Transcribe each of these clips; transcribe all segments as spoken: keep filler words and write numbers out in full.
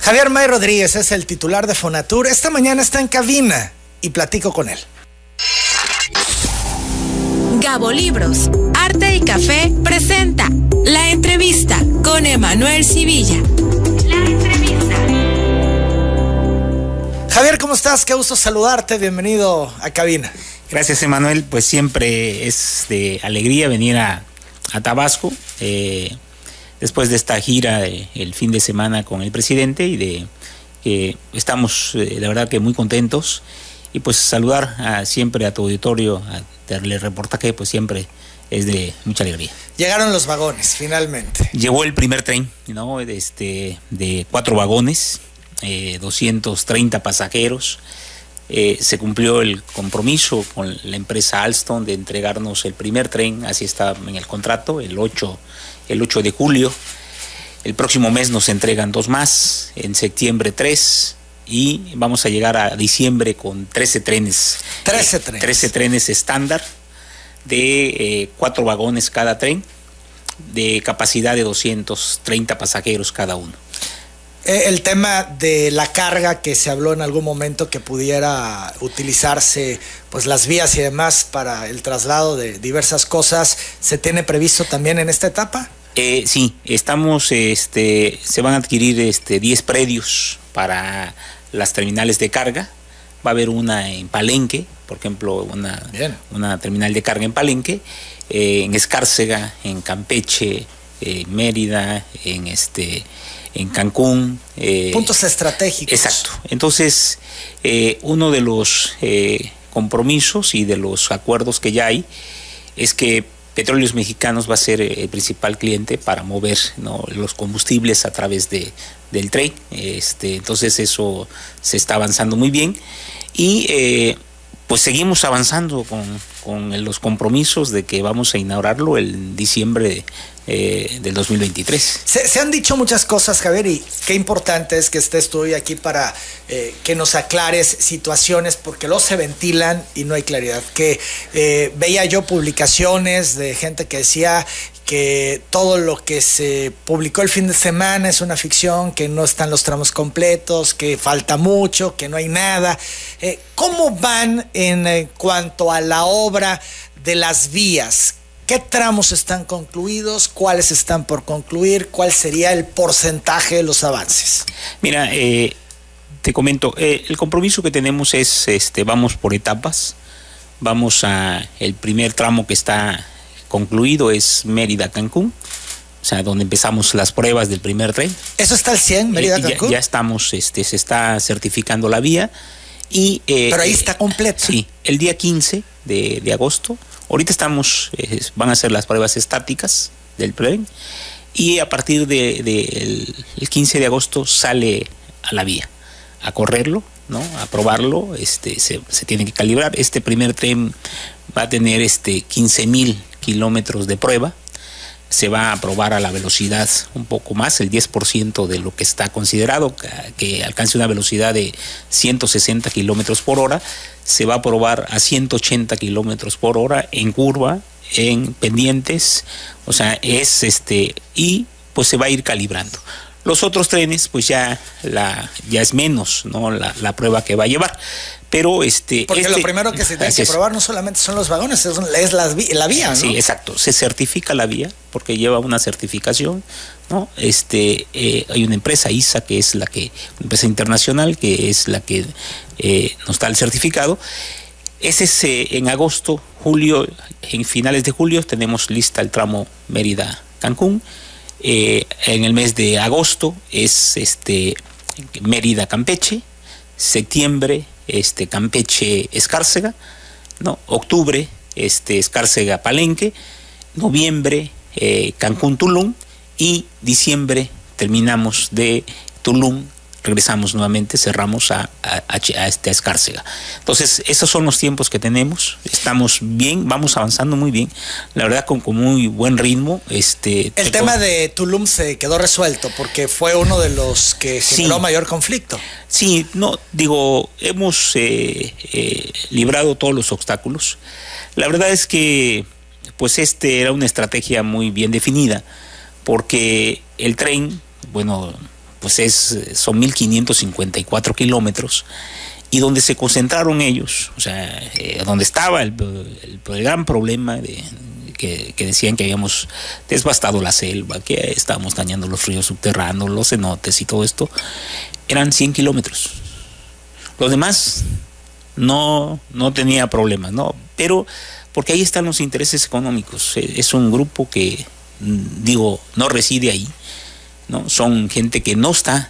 Javier May Rodríguez es el titular de Fonatur. Esta mañana está en cabina y platico con él. Gabo Libros, Arte y Café presenta La Entrevista con Emanuel Civilla. La Entrevista. Javier, ¿cómo estás? Qué gusto saludarte. Bienvenido a cabina. Gracias, Emanuel. Pues siempre es de alegría venir a, a Tabasco. Eh, después de esta gira de, el fin de semana con el presidente y de que eh, estamos, eh, la verdad que muy contentos. Y pues saludar a, siempre a tu auditorio, a darle reportaje, pues siempre es de mucha alegría. Llegaron los vagones, finalmente. Llegó el primer tren, ¿no? De, este, de cuatro vagones, eh, doscientos treinta pasajeros. Eh, se cumplió el compromiso con la empresa Alstom de entregarnos el primer tren, así está en el contrato, el ocho, el ocho de julio. El próximo mes nos entregan dos más, en septiembre tres. Y vamos a llegar a diciembre con trece trenes. trece trenes. trece trenes estándar de eh, cuatro vagones cada tren, de capacidad de doscientos treinta pasajeros cada uno. Eh, el tema de la carga que se habló en algún momento que pudiera utilizarse, pues las vías y demás para el traslado de diversas cosas, ¿se tiene previsto también en esta etapa? Eh, sí, estamos, este, se van a adquirir este, diez predios para las terminales de carga. Va a haber una en Palenque, por ejemplo, una, una terminal de carga en Palenque, eh, en Escárcega, en Campeche, eh, Mérida, en este, en Cancún. Eh, Puntos estratégicos. Exacto. Entonces, eh, uno de los eh, compromisos y de los acuerdos que ya hay es que Petróleos Mexicanos va a ser el principal cliente para mover, ¿no?, los combustibles a través de, del tren. Este, entonces eso se está avanzando muy bien y eh, pues seguimos avanzando con, con los compromisos de que vamos a inaugurarlo en diciembre eh, del dos mil veintitrés. Se, se han dicho muchas cosas, Javier, y qué importante es que estés tú hoy aquí para eh, que nos aclares situaciones, porque luego se ventilan y no hay claridad. Que eh, veía yo publicaciones de gente que decía que todo lo que se publicó el fin de semana es una ficción, que no están los tramos completos, que falta mucho, que no hay nada. Eh, ¿Cómo van en eh, cuanto a la obra de las vías? ¿Qué tramos están concluidos? ¿Cuáles están por concluir? ¿Cuál sería el porcentaje de los avances? Mira, eh, te comento, eh, el compromiso que tenemos es, este, vamos por etapas. Vamos a, el primer tramo que está concluido es Mérida-Cancún, o sea, donde empezamos las pruebas del primer tren. ¿Eso está al cien, Mérida-Cancún? Eh, ya, ya estamos, este, se está certificando la vía. Y, eh, pero ahí está completo. Sí, el día quince de, de agosto. Ahorita estamos, eh, van a ser las pruebas estáticas del tren y a partir de, de el, el quince de agosto sale a la vía a correrlo, ¿no?, a probarlo. Este, se, se tiene que calibrar. Este primer tren va a tener este quince mil kilómetros de prueba. Se va a probar a la velocidad un poco más, el diez por ciento de lo que está considerado, que, que alcance una velocidad de ciento sesenta kilómetros por hora. Se va a probar a ciento ochenta kilómetros por hora en curva, en pendientes, o sea, es este, y pues se va a ir calibrando. Los otros trenes, pues ya, la, ya es menos, ¿no?, la, la prueba que va a llevar. Pero este. Porque este, lo primero que se tiene que probar no solamente son los vagones, es, es la, la vía, ¿no? Sí, exacto. Se certifica la vía porque lleva una certificación, ¿no? Este, eh, hay una empresa, I S A, que es la que, una empresa internacional, que es la que eh, nos da el certificado. Ese es eh, en agosto, julio, en finales de julio tenemos lista el tramo Mérida-Cancún. Eh, en el mes de agosto es este Mérida-Campeche, septiembre este Campeche-Escárcega, ¿no?, octubre este Escárcega-Palenque, noviembre eh, Cancún-Tulum y diciembre terminamos de Tulum, regresamos nuevamente, cerramos a, a, a, este, a Escárcega. Entonces, esos son los tiempos que tenemos. Estamos bien, vamos avanzando muy bien. La verdad, con, con muy buen ritmo. Este, el tema con... de Tulum se quedó resuelto porque fue uno de los que generó sí. mayor conflicto. Sí, no, digo, hemos eh, eh, librado todos los obstáculos. La verdad es que, pues, este era una estrategia muy bien definida, porque el tren, bueno, pues es, son mil quinientos cincuenta y cuatro kilómetros, y donde se concentraron ellos, o sea, eh, donde estaba el, el, el gran problema de, que, que decían que habíamos devastado la selva, que estábamos dañando los ríos subterráneos, los cenotes y todo esto, eran cien kilómetros. Los demás no, no tenía problemas, ¿no? Pero porque ahí están los intereses económicos. Es un grupo que, digo, no reside ahí, ¿no? Son gente que no está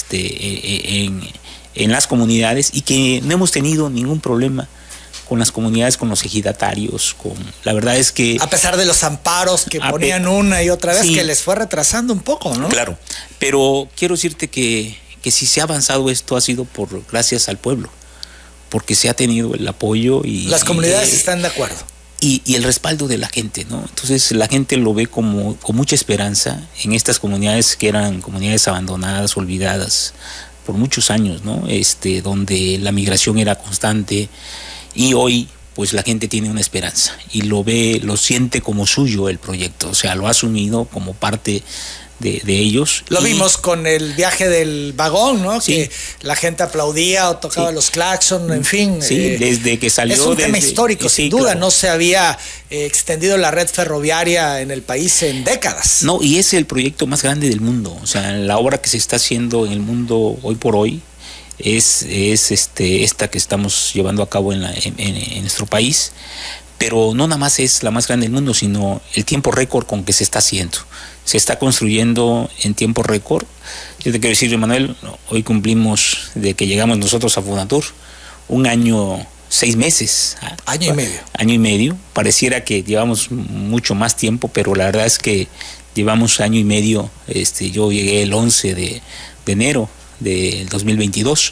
este, en, en las comunidades y que no hemos tenido ningún problema con las comunidades, con los ejidatarios, con la verdad es que... A pesar de los amparos que ponían una y otra vez, sí, que les fue retrasando un poco, ¿no? Claro, pero quiero decirte que, que si se ha avanzado esto ha sido por gracias al pueblo, porque se ha tenido el apoyo y... Las comunidades y, están de acuerdo. Y, y el respaldo de la gente, ¿no? Entonces la gente lo ve como, con mucha esperanza en estas comunidades que eran comunidades abandonadas, olvidadas por muchos años, ¿no? Este, donde la migración era constante. Y hoy, pues la gente tiene una esperanza y lo ve, lo siente como suyo el proyecto, o sea, lo ha asumido como parte de, de ellos. Lo y, vimos con el viaje del vagón, ¿no? Sí. Que la gente aplaudía o tocaba sí. los claxon, en fin. Sí, eh, desde que salió. Es un desde, tema histórico, sí, sin duda. claro. No se había eh, extendido la red ferroviaria en el país en décadas. No, y es el proyecto más grande del mundo, o sea, la obra que se está haciendo en el mundo hoy por hoy. Es, es este, esta que estamos llevando a cabo en, la, en, en nuestro país, pero no nada más es la más grande del mundo, sino el tiempo récord con que se está haciendo. Se está construyendo en tiempo récord. Yo te quiero decir, Emanuel, hoy cumplimos de que llegamos nosotros a Fonatur un año, seis meses. Año y medio. Año y medio. Pareciera que llevamos mucho más tiempo, pero la verdad es que llevamos año y medio. Este, yo llegué el once de enero del dos mil veintidós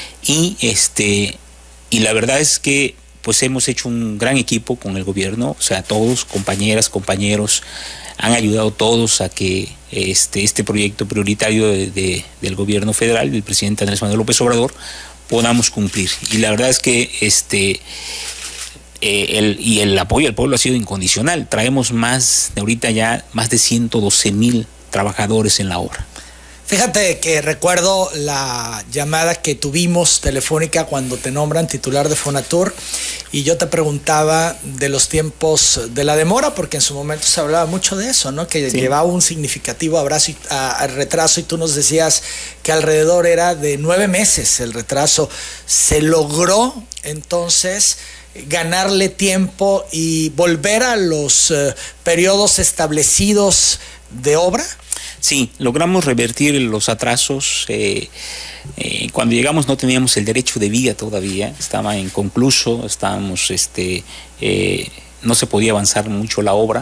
y este y la verdad es que pues hemos hecho un gran equipo con el gobierno, o sea, todos, compañeras, compañeros, han ayudado todos a que este, este proyecto prioritario de, de, del gobierno federal, del presidente Andrés Manuel López Obrador, podamos cumplir. Y la verdad es que este eh, el, y el apoyo al pueblo ha sido incondicional. Traemos más, de ahorita ya, más de ciento doce mil trabajadores en la obra. Fíjate que recuerdo la llamada que tuvimos telefónica cuando te nombran titular de Fonatur y yo te preguntaba de los tiempos de la demora, porque en su momento se hablaba mucho de eso, ¿no? Que sí. llevaba un significativo abrazo y, a, a retraso y tú nos decías que alrededor era de nueve meses el retraso. ¿Se logró entonces ganarle tiempo y volver a los uh, periodos establecidos de obra? Sí, logramos revertir los atrasos. Eh, eh, cuando llegamos no teníamos el derecho de vía todavía, estaba inconcluso, estábamos, este, eh, no se podía avanzar mucho la obra.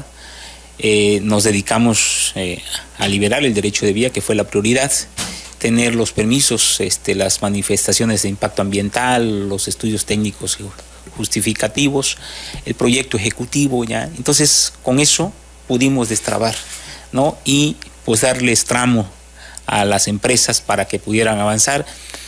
Eh, nos dedicamos eh, a liberar el derecho de vía, que fue la prioridad, tener los permisos, este, las manifestaciones de impacto ambiental, los estudios técnicos justificativos, el proyecto ejecutivo ya. Entonces, con eso pudimos destrabar, ¿no? Y pues darles tramo a las empresas para que pudieran avanzar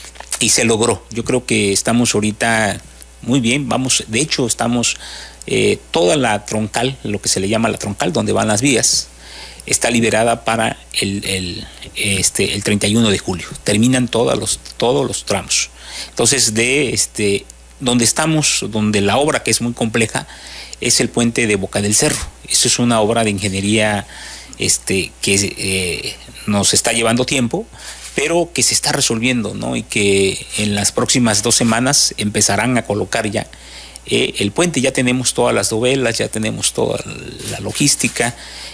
y se logró. Yo creo que estamos ahorita muy bien, vamos, de hecho estamos, eh, toda la troncal, lo que se le llama la troncal, donde van las vías, está liberada para el, el, este, el treinta y uno de julio. Terminan todos los, todos los tramos. Entonces, de este, donde estamos, donde la obra que es muy compleja, es el puente de Boca del Cerro. Eso es una obra de ingeniería Este, que eh, nos está llevando tiempo, pero que se está resolviendo, ¿no? Y que en las próximas dos semanas empezarán a colocar ya eh, el puente. Ya tenemos todas las dovelas, ya tenemos toda la logística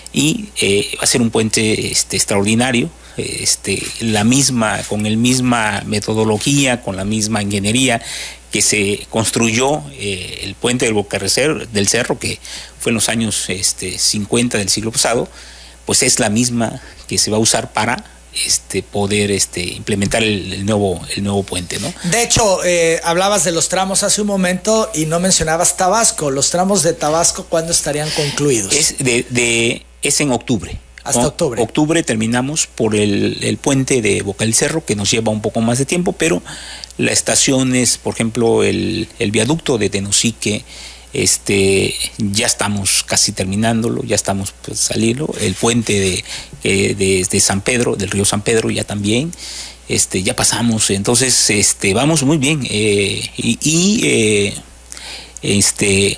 y eh, va a ser un puente este, extraordinario, este, la misma, con la misma metodología, con la misma ingeniería que se construyó eh, el puente del Boca del Cerro, que fue en los años este, cincuenta del siglo pasado. Pues es la misma que se va a usar para este, poder este, implementar el, el, nuevo, el nuevo puente, ¿no? De hecho, eh, hablabas de los tramos hace un momento y no mencionabas Tabasco. ¿Los tramos de Tabasco cuándo estarían concluidos? Es, de, de, es en octubre. Hasta ¿no? octubre. Octubre terminamos por el, el puente de Boca del Cerro, que nos lleva un poco más de tiempo, pero las estaciones, por ejemplo, el, el viaducto de Tenosique, Este, ya estamos casi terminándolo, ya estamos pues, saliendo. El puente de, eh, de, de San Pedro, del río San Pedro, ya también. Este, ya pasamos, entonces este, vamos muy bien. Eh, y y eh, este,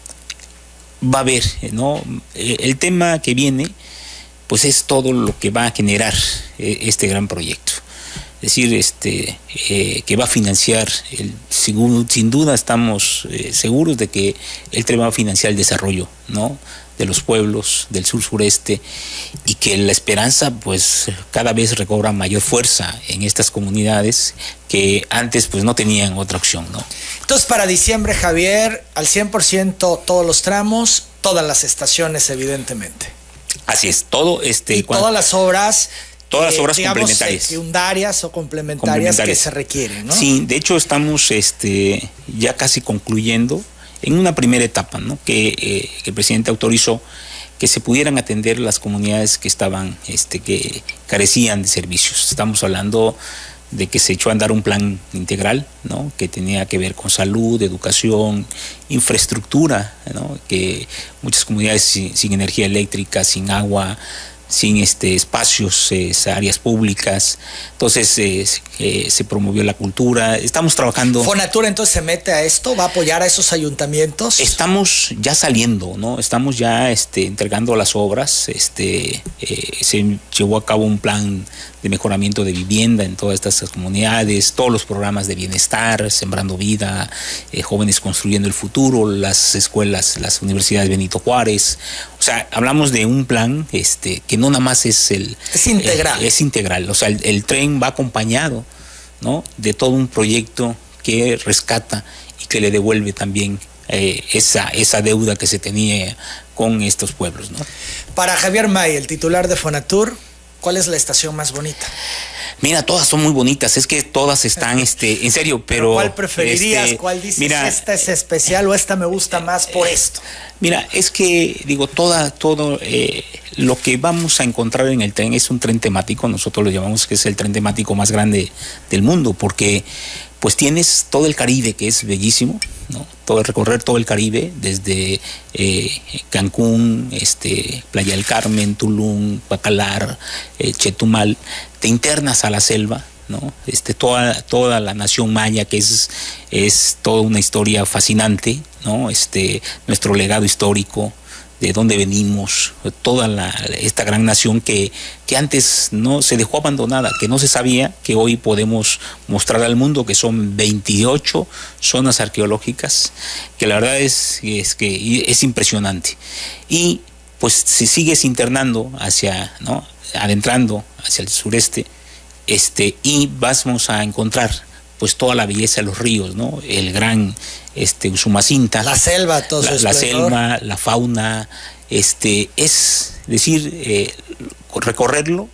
va a haber, ¿no? El tema que viene, pues es todo lo que va a generar eh, este gran proyecto. Es decir, este, eh, que va a financiar, el, sin, sin duda estamos eh, seguros de que el tren va a financiar el desarrollo, ¿no? De los pueblos del sur sureste, y que la esperanza pues cada vez recobra mayor fuerza en estas comunidades que antes pues no tenían otra opción, ¿no? Entonces para diciembre, Javier, al cien por ciento todos los tramos, todas las estaciones evidentemente. Así es, todo este... Y cuando, todas las obras... Todas las obras eh, digamos, complementarias. secundarias o complementarias, complementarias que se requieren, ¿no? Sí, de hecho estamos este, ya casi concluyendo en una primera etapa, ¿no? Que eh, el presidente autorizó que se pudieran atender las comunidades que estaban, este, que carecían de servicios. Estamos hablando de que se echó a andar un plan integral, ¿no? Que tenía que ver con salud, educación, infraestructura, ¿no? Que muchas comunidades sin, sin energía eléctrica, sin agua, sin este, espacios, eh, áreas públicas. Entonces eh, eh, se promovió la cultura. Estamos trabajando. ¿Fonatur entonces se mete a esto? ¿Va a apoyar a esos ayuntamientos? Estamos ya saliendo, ¿no? Estamos ya este, entregando las obras. Este, eh, se llevó a cabo un plan de mejoramiento de vivienda en todas estas comunidades, todos los programas de bienestar, Sembrando Vida, eh, Jóvenes Construyendo el Futuro, las escuelas, las universidades Benito Juárez. O sea, hablamos de un plan este, que no nada más es el... Es integral. Eh, es integral. O sea, el, el tren va acompañado, ¿no? De todo un proyecto que rescata y que le devuelve también eh, esa, esa deuda que se tenía con estos pueblos, ¿no? Para Javier May, el titular de Fonatur, ¿cuál es la estación más bonita? Mira, todas son muy bonitas, es que todas están, este, en serio, pero... ¿Pero cuál preferirías? Este, ¿Cuál dices, mira, esta es especial o esta me gusta más por esto? Mira, es que, digo, toda, todo eh, lo que vamos a encontrar en el tren es un tren temático, nosotros lo llamamos que es el tren temático más grande del mundo, porque pues tienes todo el Caribe, que es bellísimo, ¿no? Todo recorrer todo el Caribe, desde eh, Cancún, este, Playa del Carmen, Tulum, Bacalar, eh, Chetumal, te internas a la selva, ¿no? Este, toda, toda la nación maya, que es, es toda una historia fascinante, ¿no? Este, nuestro legado histórico, de dónde venimos, toda la, esta gran nación que, que antes no se dejó abandonada, que no se sabía, que hoy podemos mostrar al mundo, que son veintiocho zonas arqueológicas, que la verdad es, es que es impresionante. Y pues si sigues internando hacia, ¿no? adentrando hacia el sureste, este, y vamos a encontrar pues toda la belleza de los ríos, ¿no? El gran este, Usumacinta. La selva, todo la, su la selva, la fauna, este, es decir, eh, recorrerlo,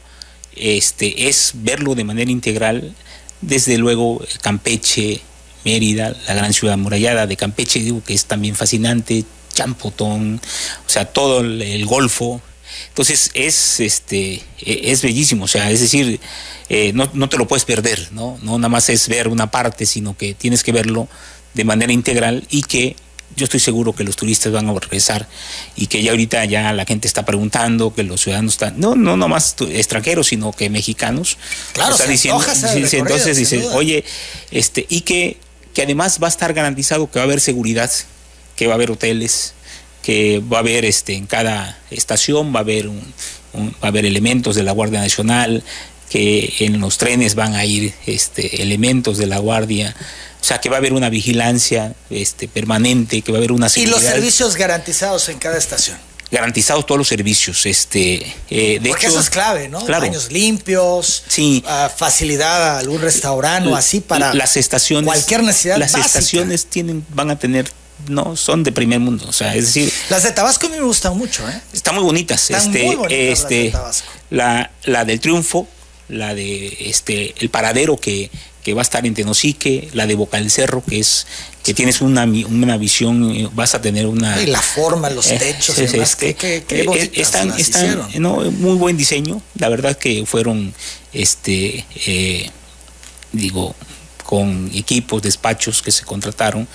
este, es verlo de manera integral, desde luego Campeche, Mérida, la gran ciudad amurallada de Campeche, digo que es también fascinante, Champotón, o sea, todo el, el Golfo. Entonces es este es bellísimo, o sea, es decir, eh, no, no te lo puedes perder, ¿no? No nada más es ver una parte, sino que tienes que verlo de manera integral, y que yo estoy seguro que los turistas van a regresar, y que ya ahorita ya la gente está preguntando, que los ciudadanos están, no, no nomás extranjeros, sino que mexicanos. Claro, están se diciendo, dice, entonces dice, oye, este, y que, que además va a estar garantizado que va a haber seguridad, que va a haber hoteles, que va a haber este en cada estación va a haber un, un, va a haber elementos de la Guardia Nacional, que en los trenes van a ir este elementos de la Guardia, o sea que va a haber una vigilancia este permanente, que va a haber una seguridad. Y los servicios garantizados en cada estación. Garantizados todos los servicios, este, eh, de porque hecho, eso es clave, ¿no? Claro. Baños limpios, sí, uh, facilidad a algún restaurante o así para las estaciones, cualquier necesidad las básica. estaciones tienen, van a tener, no, son de primer mundo, o sea, es decir, las de Tabasco a mí me gustan mucho, ¿eh? Están muy bonitas, están este, muy bonitas este, las de Tabasco. La, la del Triunfo, la de este, el paradero que, que va a estar en Tenosique, la de Boca del Cerro, que es, que tienes una, una visión, vas a tener una... Y la forma, los techos, eh, y demás, este, qué, qué, qué bonitas están, las están, hicieron. no, muy buen diseño, la verdad que fueron, este, eh, digo, con equipos, despachos que se contrataron,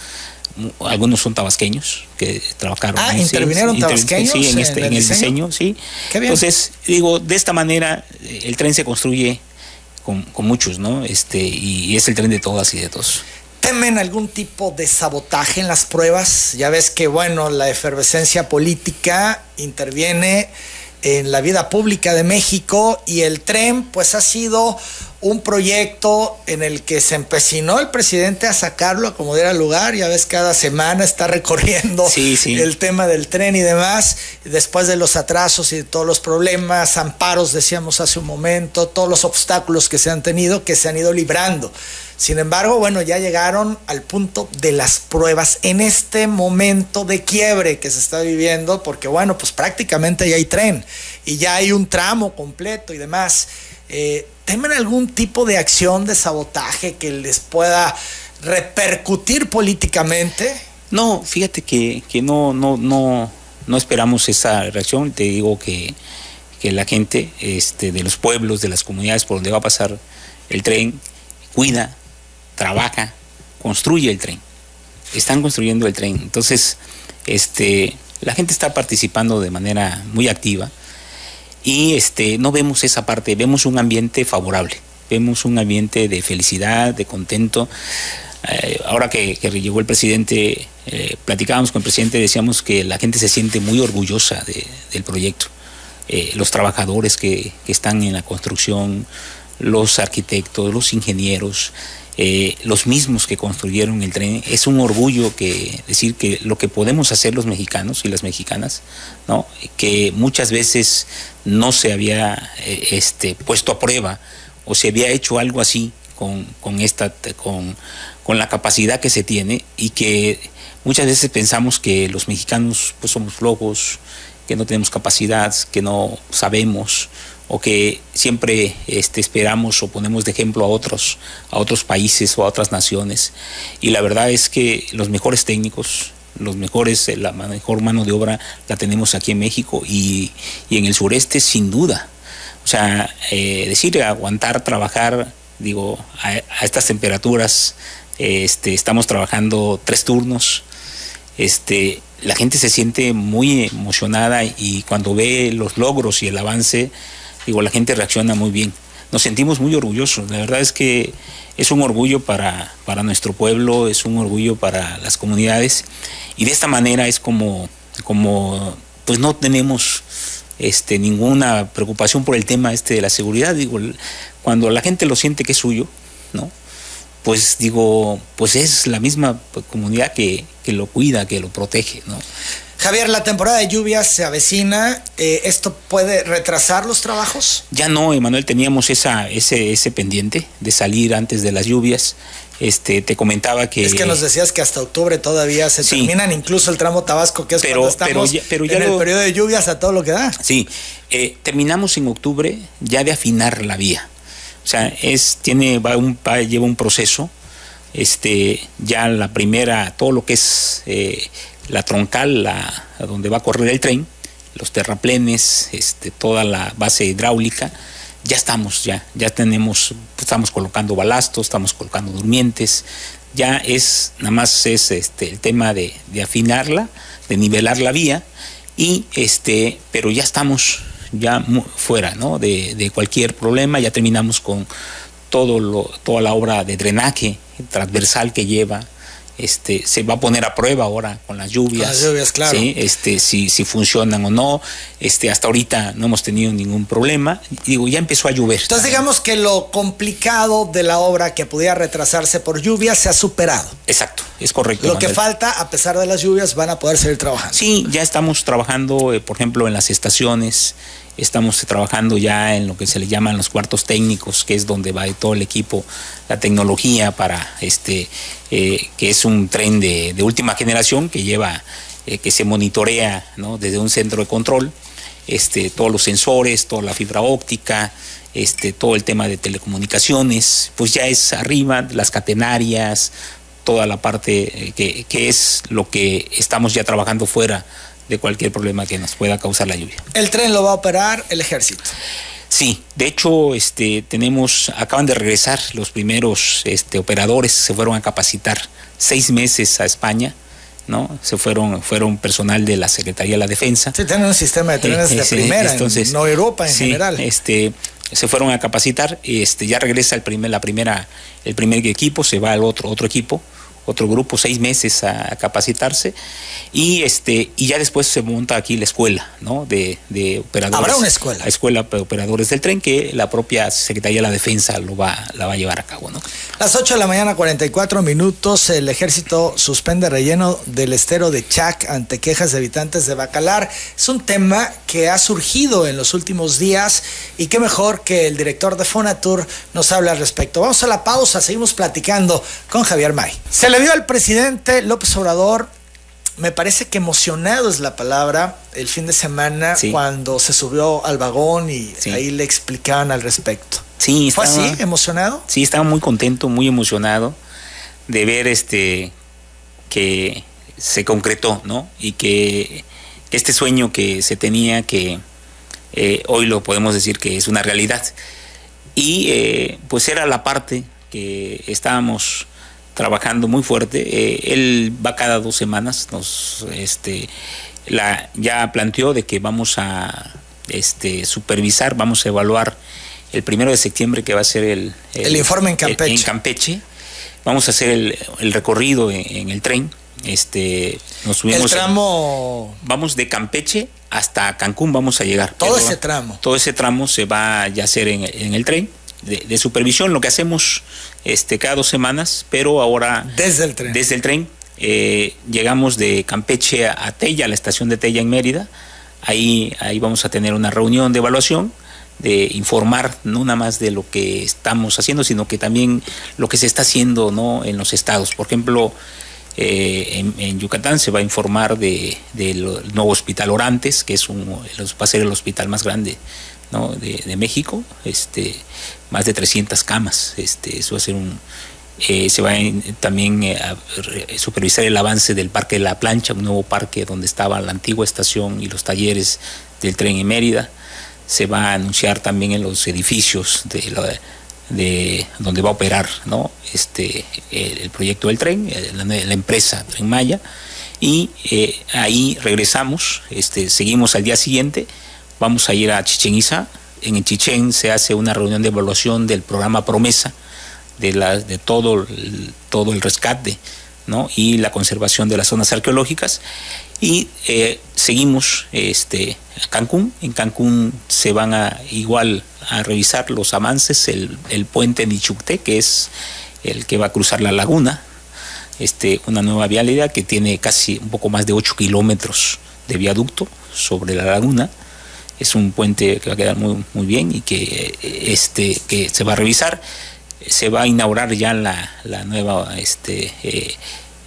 algunos son tabasqueños que trabajaron. Ah, intervinieron tabasqueños sí, en, este, en, en el, el diseño? diseño, sí. Qué bien. Entonces, digo, de esta manera el tren se construye con, con muchos, ¿no? Este, y, y es el tren de todas y de todos. ¿Temen algún tipo de sabotaje en las pruebas? Ya ves que, bueno, la efervescencia política interviene en la vida pública de México y el tren, pues, ha sido un proyecto en el que se empecinó el presidente a sacarlo a como diera lugar. Ya ves, cada semana está recorriendo sí, sí. el tema del tren y demás, después de los atrasos y de todos los problemas, amparos, decíamos hace un momento, todos los obstáculos que se han tenido, que se han ido librando. Sin embargo, bueno, ya llegaron al punto de las pruebas en este momento de quiebre que se está viviendo, porque bueno, pues prácticamente ya hay tren y ya hay un tramo completo y demás. Eh, ¿Temen algún tipo de acción de sabotaje que les pueda repercutir políticamente? No, fíjate que, que no, no, no, no esperamos esa reacción. Te digo que, que la gente este, de los pueblos, de las comunidades por donde va a pasar el tren, cuida, trabaja, construye el tren. Están construyendo el tren. Entonces, este, la gente está participando de manera muy activa. Y este, no vemos esa parte, vemos un ambiente favorable, vemos un ambiente de felicidad, de contento. Eh, ahora que, que llegó el presidente, eh, platicábamos con el presidente, decíamos que la gente se siente muy orgullosa de, del proyecto. Eh, los trabajadores que, que están en la construcción, los arquitectos, los ingenieros, eh, los mismos que construyeron el tren. Es un orgullo que decir que lo que podemos hacer los mexicanos y las mexicanas, ¿no? Que muchas veces no se había eh, este, puesto a prueba o se había hecho algo así con, con, esta, con, con la capacidad que se tiene, y que muchas veces pensamos que los mexicanos pues somos flojos, que no tenemos capacidad, que no sabemos, o que siempre este, esperamos o ponemos de ejemplo a otros, a otros países o a otras naciones. Y la verdad es que los mejores técnicos, los mejores, la mejor mano de obra la tenemos aquí en México y, y en el sureste sin duda. O sea, eh, decir aguantar, trabajar, digo, a, a estas temperaturas, este, estamos trabajando tres turnos, este, la gente se siente muy emocionada y cuando ve los logros y el avance, digo, la gente reacciona muy bien. Nos sentimos muy orgullosos. La verdad es que es un orgullo para, para nuestro pueblo, es un orgullo para las comunidades, y de esta manera es como, como pues no tenemos este, ninguna preocupación por el tema este de la seguridad. Digo, cuando la gente lo siente que es suyo, ¿no? Pues digo, pues es la misma comunidad que, que lo cuida, que lo protege, ¿no? Javier, la temporada de lluvias se avecina. Eh, ¿Esto puede retrasar los trabajos? Ya no, Emanuel, teníamos esa, ese, ese pendiente de salir antes de las lluvias. Este, te comentaba que... Es que nos decías que hasta octubre todavía se sí. terminan, incluso el tramo Tabasco, que es pero, cuando estamos pero ya, pero ya en lo, el periodo de lluvias a todo lo que da. Sí, eh, terminamos en octubre ya de afinar la vía. O sea, es, tiene, va un, va, lleva un proceso. Este, ya la primera, todo lo que es eh, la troncal, la, donde va a correr el tren, los terraplenes, este, toda la base hidráulica, ya estamos, ya, ya tenemos, estamos colocando balastos, estamos colocando durmientes, ya es, nada más es este, el tema de, de afinarla, de nivelar la vía, y este, pero ya estamos ya fuera, ¿no? de, de cualquier problema. Ya terminamos con todo lo, toda la obra de drenaje transversal que lleva. Este, se va a poner a prueba ahora con las lluvias, con las lluvias, claro. ¿sí? este, si, si funcionan o no. Este, hasta ahorita no hemos tenido ningún problema. Digo, ya empezó a llover. Entonces, también, digamos que lo complicado de la obra que pudiera retrasarse por lluvia se ha superado. Exacto, es correcto. Lo Manuel. que falta, a pesar de las lluvias, van a poder seguir trabajando. Sí, ya estamos trabajando, eh, por ejemplo, en las estaciones. Estamos trabajando ya en lo que se le llaman los cuartos técnicos, que es donde va todo el equipo, la tecnología para este, eh, que es un tren de, de última generación que lleva, eh, que se monitorea, ¿no? Desde un centro de control, este, todos los sensores, toda la fibra óptica, este, todo el tema de telecomunicaciones, pues ya es arriba, las catenarias, toda la parte eh, que, que es lo que estamos ya trabajando fuera de cualquier problema que nos pueda causar la lluvia. ¿El tren lo va a operar el ejército? Sí, de hecho, este, tenemos, acaban de regresar los primeros este, operadores, se fueron a capacitar seis meses a España, ¿no? Se fueron, fueron personal de la Secretaría de la Defensa. Sí, tienen un sistema de trenes eh, de sí, primera, entonces, en, no Europa en sí, general. Este, se fueron a capacitar, este, ya regresa el primer, la primera, el primer equipo, se va al otro, otro equipo. Otro grupo, seis meses a, a capacitarse, y este y ya después se monta aquí la escuela, ¿no? De, de operadores. ¿Habrá una escuela? La escuela de operadores del tren, que la propia Secretaría de la Defensa lo va, la va a llevar a cabo, ¿no? Las ocho de la mañana, cuarenta y cuatro minutos, el ejército suspende relleno del estero de Chac ante quejas de habitantes de Bacalar. Es un tema que ha surgido en los últimos días, y qué mejor que el director de Fonatur nos hable al respecto. Vamos a la pausa, seguimos platicando con Javier May. Se le vio al presidente López Obrador, me parece que emocionado es la palabra, el fin de semana, sí, cuando se subió al vagón y sí, ahí le explicaban al respecto. Sí, ¿Fue estaba, así, emocionado? Sí, estaba muy contento, muy emocionado de ver este que se concretó, ¿no? Y que este sueño que se tenía, que eh, hoy lo podemos decir que es una realidad. Y eh, pues era la parte que estábamos trabajando muy fuerte. Eh, él va cada dos semanas, nos este la ya planteó de que vamos a este supervisar, vamos a evaluar el primero de septiembre, que va a ser el, el, el informe en Campeche. El, en Campeche. Vamos a hacer el, el recorrido en, en el tren. Este, nos subimos. El tramo. Vamos de Campeche hasta Cancún, vamos a llegar. Todo ese tramo. Todo ese tramo se va ya a hacer en, en el tren. De, de supervisión, lo que hacemos este, cada dos semanas, pero ahora desde el tren. Desde el tren eh, llegamos de Campeche a, a Tella, a la estación de Tella en Mérida. Ahí, ahí vamos a tener una reunión de evaluación, de informar no nada más de lo que estamos haciendo, sino que también lo que se está haciendo, ¿no? En los estados. Por ejemplo, eh, en, en Yucatán se va a informar de, del nuevo hospital Orantes, que es un, va a ser el hospital más grande, ¿no? de, de México, este, más de trescientas camas. Este, eso va a ser un, eh, se va a, también eh, a supervisar el avance del Parque de la Plancha, un nuevo parque donde estaba la antigua estación y los talleres del tren en Mérida. Se va a anunciar también en los edificios de, la, de donde va a operar, ¿no? este, el, el proyecto del tren, la, la empresa Tren Maya, y eh, ahí regresamos, este, seguimos al día siguiente. Vamos a ir a Chichén Itzá. En Chichén se hace una reunión de evaluación del programa Promesa, de, la, de todo, el, todo el rescate, ¿no? Y la conservación de las zonas arqueológicas. Y eh, seguimos este, a Cancún. En Cancún se van a igual a revisar los avances, el, el puente Nichucté, que es el que va a cruzar la laguna, este, una nueva vialidad que tiene casi un poco más de ocho kilómetros de viaducto sobre la laguna. Es un puente que va a quedar muy, muy bien y que, este, que se va a revisar. Se va a inaugurar ya la, la nueva, este, eh,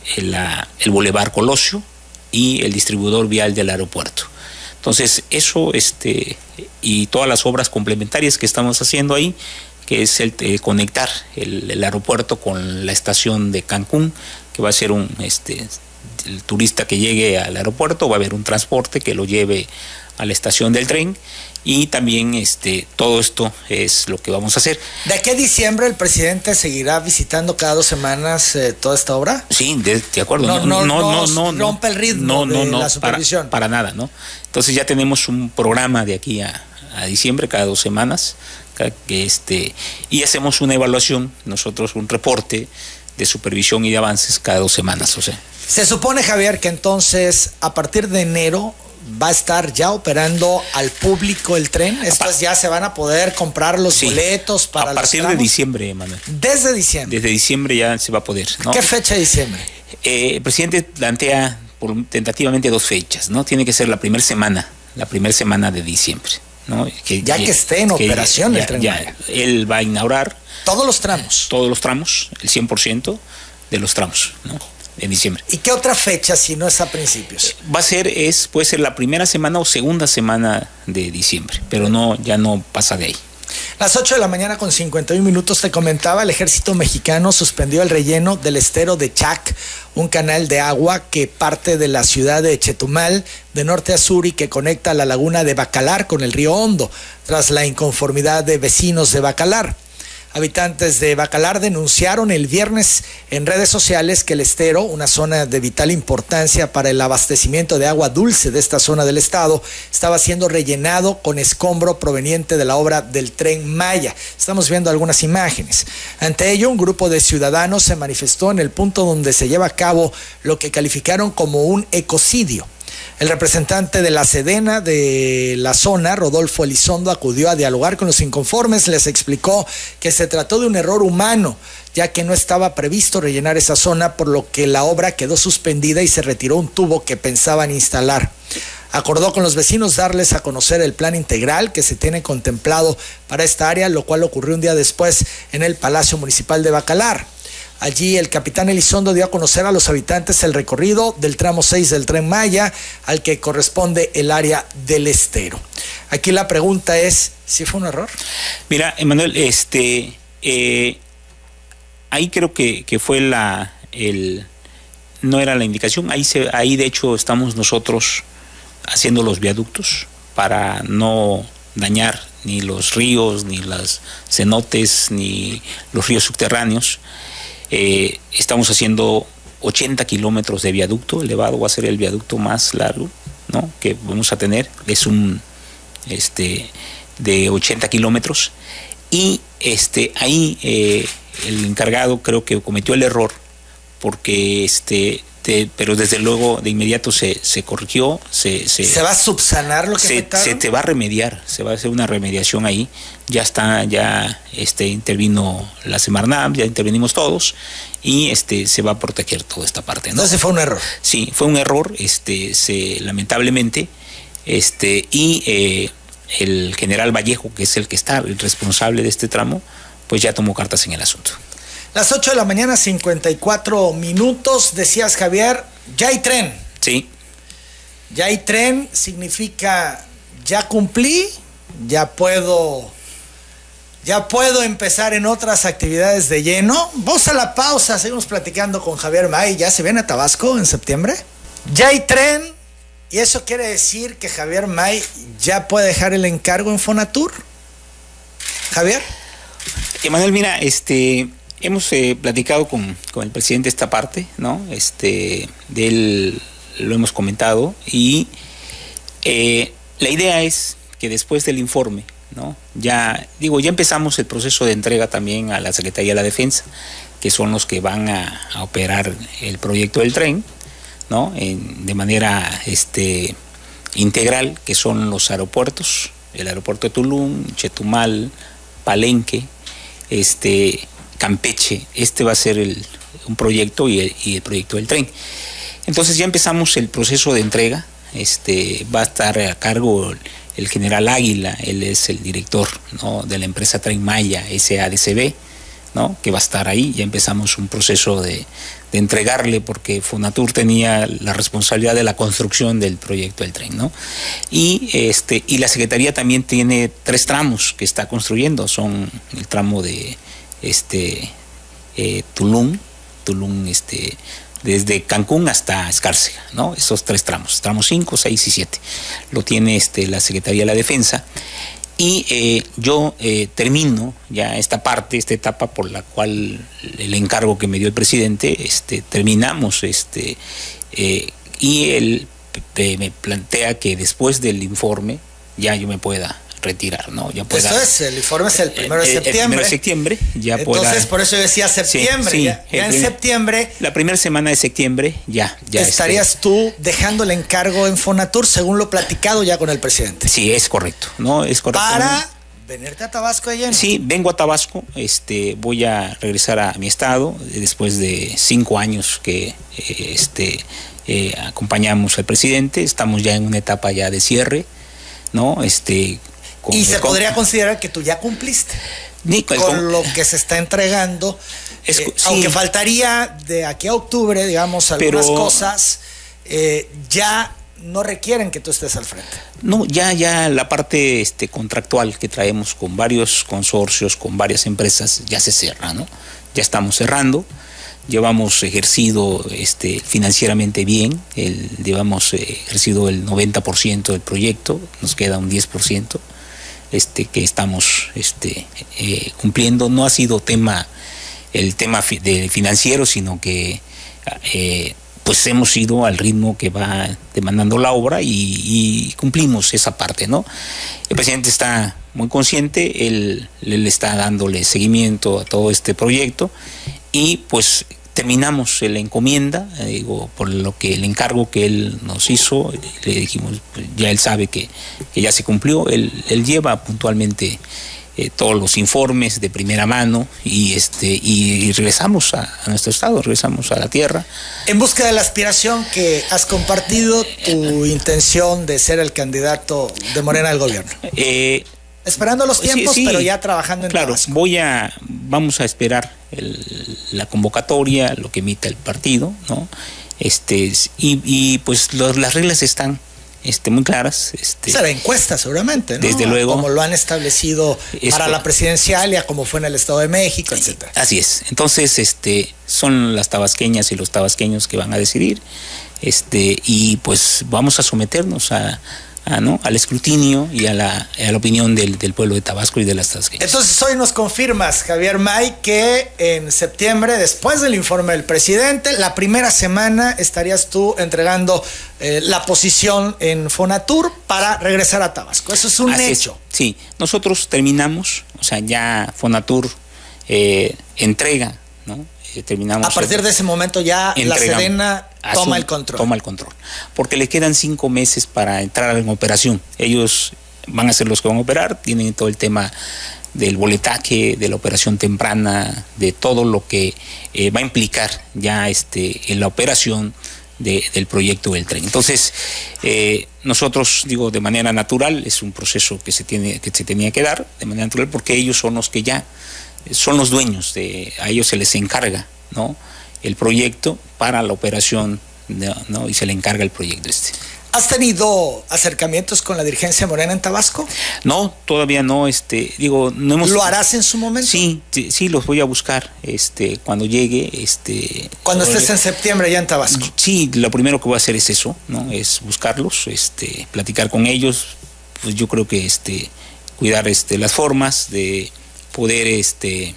la, el Boulevard Colosio y el distribuidor vial del aeropuerto. Entonces, eso este, y todas las obras complementarias que estamos haciendo ahí, que es el eh, conectar el, el aeropuerto con la estación de Cancún, que va a ser un, este, el turista que llegue al aeropuerto, va a haber un transporte que lo lleve a la estación del tren, y también este todo esto es lo que vamos a hacer. ¿De aquí a diciembre el presidente seguirá visitando cada dos semanas eh, toda esta obra? Sí, de, de acuerdo. No, no, no, no, no rompe el ritmo no, no, de no, la supervisión. Para, para nada, ¿no? Entonces ya tenemos un programa de aquí a, a diciembre, cada dos semanas, que este y hacemos una evaluación, nosotros un reporte de supervisión y de avances cada dos semanas, o sea. Se supone, Javier, que entonces a partir de enero va a estar ya operando al público el tren. Estos ya se van a poder comprar los sí, boletos para a partir los de diciembre, Manuel. Desde diciembre. Desde diciembre ya se va a poder, ¿no? ¿Qué fecha de diciembre? Eh, el presidente plantea por, tentativamente dos fechas, ¿no? Tiene que ser la primera semana, la primera semana de diciembre, ¿no? Que, ya que, que esté en que operación ya, el tren. Ya, él va a inaugurar todos los tramos. Todos los tramos, el cien por ciento de los tramos, ¿no? En diciembre. ¿Y qué otra fecha si no es a principios? Va a ser, es, puede ser la primera semana o segunda semana de diciembre, pero no, ya no pasa de ahí. Las ocho de la mañana con cincuenta y un minutos te comentaba, el ejército mexicano suspendió el relleno del estero de Chac, un canal de agua que parte de la ciudad de Chetumal de norte a sur y que conecta la laguna de Bacalar con el río Hondo, tras la inconformidad de vecinos de Bacalar. Habitantes de Bacalar denunciaron el viernes en redes sociales que el estero, una zona de vital importancia para el abastecimiento de agua dulce de esta zona del estado, estaba siendo rellenado con escombro proveniente de la obra del Tren Maya. Estamos viendo algunas imágenes. Ante ello, un grupo de ciudadanos se manifestó en el punto donde se lleva a cabo lo que calificaron como un ecocidio. El representante de la Sedena de la zona, Rodolfo Elizondo, acudió a dialogar con los inconformes, les explicó que se trató de un error humano, ya que no estaba previsto rellenar esa zona, por lo que la obra quedó suspendida y se retiró un tubo que pensaban instalar. Acordó con los vecinos darles a conocer el plan integral que se tiene contemplado para esta área, lo cual ocurrió un día después en el Palacio Municipal de Bacalar. Allí el capitán Elizondo dio a conocer a los habitantes el recorrido del tramo seis del Tren Maya, al que corresponde el área del estero. Aquí la pregunta es, ¿sí fue un error? Mira, Emanuel, este, eh, ahí creo que, que fue la, el, no era la indicación, ahí, se, ahí de hecho estamos nosotros haciendo los viaductos para no dañar ni los ríos, ni los cenotes, ni los ríos subterráneos. Eh, estamos haciendo ochenta kilómetros de viaducto elevado, va a ser el viaducto más largo, ¿no?, que vamos a tener, es un este de ochenta kilómetros, y este ahí eh, el encargado creo que cometió el error, porque este te, pero desde luego de inmediato se, se corrigió, se, se, ¿Se va a subsanar lo que se, se te va a remediar, se va a hacer una remediación ahí. Ya está, ya este intervino la Semarnat, ya intervenimos todos, y este se va a proteger toda esta parte, ¿no? Entonces fue un error. Sí, fue un error, este, se, lamentablemente, este, y eh, el general Vallejo, que es el que está, el responsable de este tramo, pues ya tomó cartas en el asunto. Las ocho de la mañana, cincuenta y cuatro minutos, decías, Javier, ya hay tren. Sí. Ya hay tren significa ya cumplí, ya puedo, ya puedo empezar en otras actividades de lleno. Vamos a la pausa, seguimos platicando con Javier May. ¿Ya se viene a Tabasco en septiembre? Ya hay tren, y eso quiere decir que Javier May ya puede dejar el encargo en Fonatur. Javier. Emanuel, mira, este... hemos eh, platicado con, con el presidente esta parte, ¿no? Este, de él lo hemos comentado, y eh, la idea es que después del informe, ¿no?, ya digo, ya empezamos el proceso de entrega también a la Secretaría de la Defensa, que son los que van a, a operar el proyecto del tren, ¿no?, en, de manera este, integral, que son los aeropuertos, el aeropuerto de Tulum, Chetumal, Palenque, este Campeche. Este va a ser el, un proyecto y el, y el proyecto del tren. Entonces ya empezamos el proceso de entrega. Este va a estar a cargo el, el general Águila, él es el director, ¿no?, de la empresa Tren Maya S A D C B, ¿no?, que va a estar ahí. Ya empezamos un proceso de, de entregarle, porque Fonatur tenía la responsabilidad de la construcción del proyecto del tren, ¿no? Y este y la Secretaría también tiene tres tramos que está construyendo. Son el tramo de este eh, Tulum, Tulum este, desde Cancún hasta Escárcega, ¿no? Esos tres tramos, tramos cinco, seis y siete, lo tiene este, la Secretaría de la Defensa. Y eh, yo eh, termino ya esta parte, esta etapa por la cual el encargo que me dio el presidente, este, terminamos, este, eh, y él eh, me plantea que después del informe ya yo me pueda retirar, ¿no? Ya pueda, Esto es, el informe es el primero de septiembre. El primero de septiembre, ya Entonces, pueda, por eso yo decía septiembre. Sí, sí, ya ya en primer, septiembre. La primera semana de septiembre, ya. ya estarías este, tú dejando el encargo en Fonatur, según lo platicado ya con el presidente. Sí, es correcto, ¿no? Es correcto. Para venirte a Tabasco allá. Sí, vengo a Tabasco, este, voy a regresar a mi estado después de cinco años que este, eh, acompañamos al presidente. Estamos ya en una etapa ya de cierre, ¿no? Este, con, y se con, podría considerar que tú ya cumpliste ni, con, con lo que se está entregando, es, eh, sí, aunque faltaría de aquí a octubre, digamos, algunas pero, cosas, eh, ya no requieren que tú estés al frente. No, ya, ya la parte este, contractual que traemos con varios consorcios, con varias empresas, ya se cierra, ¿no? Ya estamos cerrando. Llevamos ejercido este, financieramente bien, el, llevamos eh, ejercido el noventa por ciento del proyecto, nos queda un diez por ciento este, que estamos este, eh, cumpliendo. No ha sido tema el tema fi de financiero, sino que eh, pues hemos ido al ritmo que va demandando la obra y, y cumplimos esa parte, ¿no? El presidente está muy consciente, él, él está dándole seguimiento a todo este proyecto y pues terminamos la encomienda, eh, digo, por lo que el encargo que él nos hizo, le dijimos, pues ya él sabe que, que ya se cumplió, él, él lleva puntualmente eh, todos los informes de primera mano y este y, y regresamos a, a nuestro estado, regresamos a la tierra. En busca de la aspiración que has compartido, tu intención de ser el candidato de Morena al gobierno. Eh, Esperando los tiempos, sí, sí, pero ya trabajando en claro, Tabasco. Voy a, vamos a esperar el, la convocatoria, lo que emita el partido, ¿no? Este, y, y pues los, las reglas están este, muy claras. Este, Será encuesta seguramente, ¿no? Desde luego. Como lo han establecido es, para la presidencial, ya como fue en el Estado de México, etcétera. Así es. Entonces, este, son las tabasqueñas y los tabasqueños que van a decidir, este, y pues vamos a someternos a A, ¿no? al escrutinio y a la, a la opinión del, del pueblo de Tabasco y de las tabasqueñas. Entonces hoy nos confirmas, Javier May, que en septiembre, después del informe del presidente, la primera semana estarías tú entregando eh, la posición en Fonatur para regresar a Tabasco. Eso es un Así hecho. Es. Sí, nosotros terminamos, o sea, ya Fonatur eh, entrega, ¿no? Terminamos a partir de ese momento ya la Sedena toma el control. Toma el control. Porque le quedan cinco meses para entrar en operación. Ellos van a ser los que van a operar, tienen todo el tema del boletaje, de la operación temprana, de todo lo que eh, va a implicar ya este, en la operación de, del proyecto del tren. Entonces, eh, nosotros, digo, de manera natural, es un proceso que se, tiene, que se tenía que dar de manera natural porque ellos son los que ya son los dueños, de, a ellos se les encarga, ¿no? el proyecto para la operación, ¿no? y se le encarga el proyecto este. ¿Has tenido acercamientos con la dirigencia morena en Tabasco? No, todavía no, este, digo, no hemos... ¿Lo harás en su momento? Sí, sí, sí, los voy a buscar, este, cuando llegue, este... Cuando estés en septiembre ya en Tabasco. Sí, lo primero que voy a hacer es eso, ¿no? Es buscarlos, este, platicar con ellos, pues yo creo que, este, cuidar, este, las formas de poder este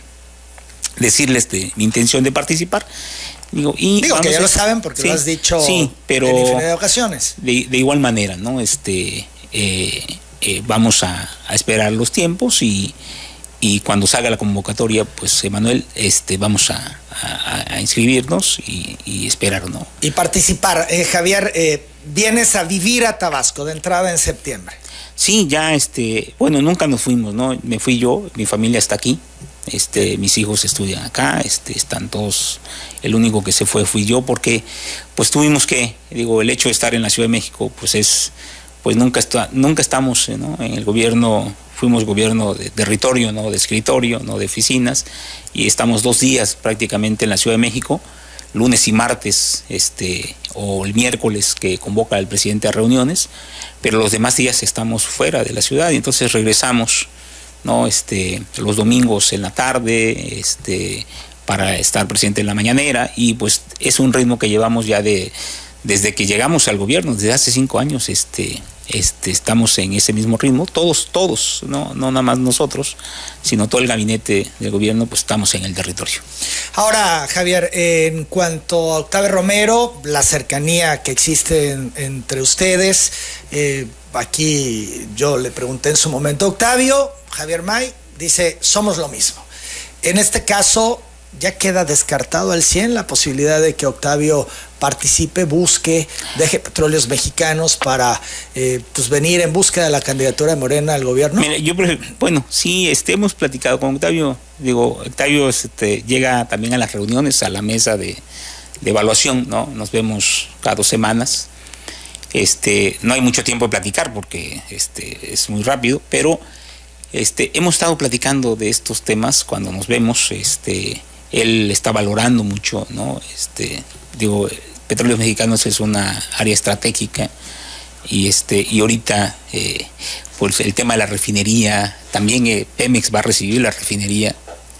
decirles de mi intención de participar. Digo, y Digo que ya a, lo saben porque sí, lo has dicho sí, pero en infinidad de ocasiones. De, de igual manera, ¿no? Este, eh, eh, vamos a, a esperar los tiempos y, y cuando salga la convocatoria, pues, Emanuel, este, vamos a, a, a inscribirnos y, y esperar, ¿no? Y participar. Eh, Javier, eh, vienes a vivir a Tabasco de entrada en septiembre. Sí, ya, este, bueno, nunca nos fuimos, ¿no? Me fui yo, mi familia está aquí, este, mis hijos estudian acá, este, están todos, el único que se fue fui yo, porque, pues, tuvimos que, digo, el hecho de estar en la Ciudad de México, pues, es, pues, nunca, está, nunca estamos, ¿no? En el gobierno, fuimos gobierno de territorio, ¿no? De escritorio, ¿no? De oficinas, y estamos dos días prácticamente en la Ciudad de México, lunes y martes, este, o el miércoles que convoca el presidente a reuniones, pero los demás días estamos fuera de la ciudad y entonces regresamos, ¿no? Este, los domingos en la tarde, este, para estar presente en la mañanera, y pues es un ritmo que llevamos ya de desde que llegamos al gobierno, desde hace cinco años, este, este, estamos en ese mismo ritmo, todos, todos, no, no nada más nosotros, sino todo el gabinete del gobierno, pues estamos en el territorio. Ahora, Javier, en cuanto a Octavio Romero, la cercanía que existe en, entre ustedes, eh, aquí yo le pregunté en su momento a Octavio, Javier May dice, somos lo mismo. En este caso, ya queda descartado al cien la posibilidad de que Octavio participe, busque, deje Petróleos Mexicanos para eh, pues venir en busca de la candidatura de Morena al gobierno. Mira, yo, bueno, sí, este, hemos platicado con Octavio, digo, Octavio este, llega también a las reuniones, a la mesa de, de evaluación, ¿no? Nos vemos cada dos semanas, este, no hay mucho tiempo de platicar porque este, es muy rápido, pero este, hemos estado platicando de estos temas cuando nos vemos, este, él está valorando mucho, ¿no? Este, digo, Petróleos Mexicanos es una área estratégica y este y ahorita eh, pues el tema de la refinería, también eh, Pemex va a recibir la refinería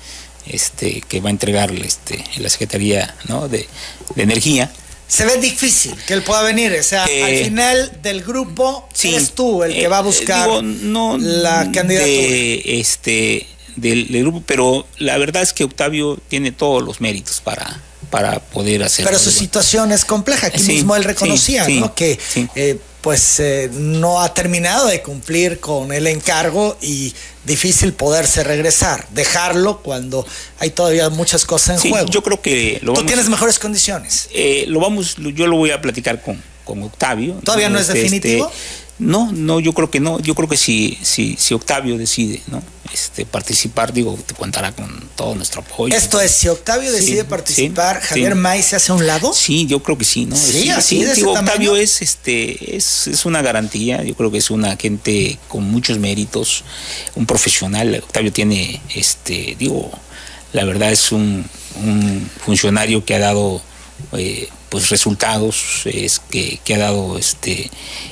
este que va a entregar este la Secretaría, ¿no?, de, de Energía. Se ve difícil que él pueda venir, o sea, eh, al final del grupo sí, eres tú el que eh, va a buscar digo, no, la candidatura. De, este, del, del grupo, pero la verdad es que Octavio tiene todos los méritos para, para poder hacerlo. Pero su situación es compleja, aquí sí, mismo él reconocía, sí, ¿no? Sí, que sí. Eh, pues eh, no ha terminado de cumplir con el encargo y difícil poderse regresar, dejarlo cuando hay todavía muchas cosas en sí, juego. Yo creo que lo vamos, tú tienes mejores condiciones. Eh, lo vamos, yo lo voy a platicar con, con Octavio. ¿Todavía no, no es este, definitivo? Este, no, no, yo creo que no. Yo creo que si, si, si Octavio decide, ¿no?, este, participar, digo, te contará con todo nuestro apoyo. Esto es, si Octavio decide sí, participar, sí, Javier sí. May se hace a un lado. Sí, yo creo que sí, ¿no? Sí, sí, así sí, de digo, ese Octavio tamaño. es, este, es, es una garantía. Yo creo que es una gente con muchos méritos, un profesional. Octavio tiene, este, digo, la verdad es un, un funcionario que ha dado eh, pues resultados, es que, que ha dado este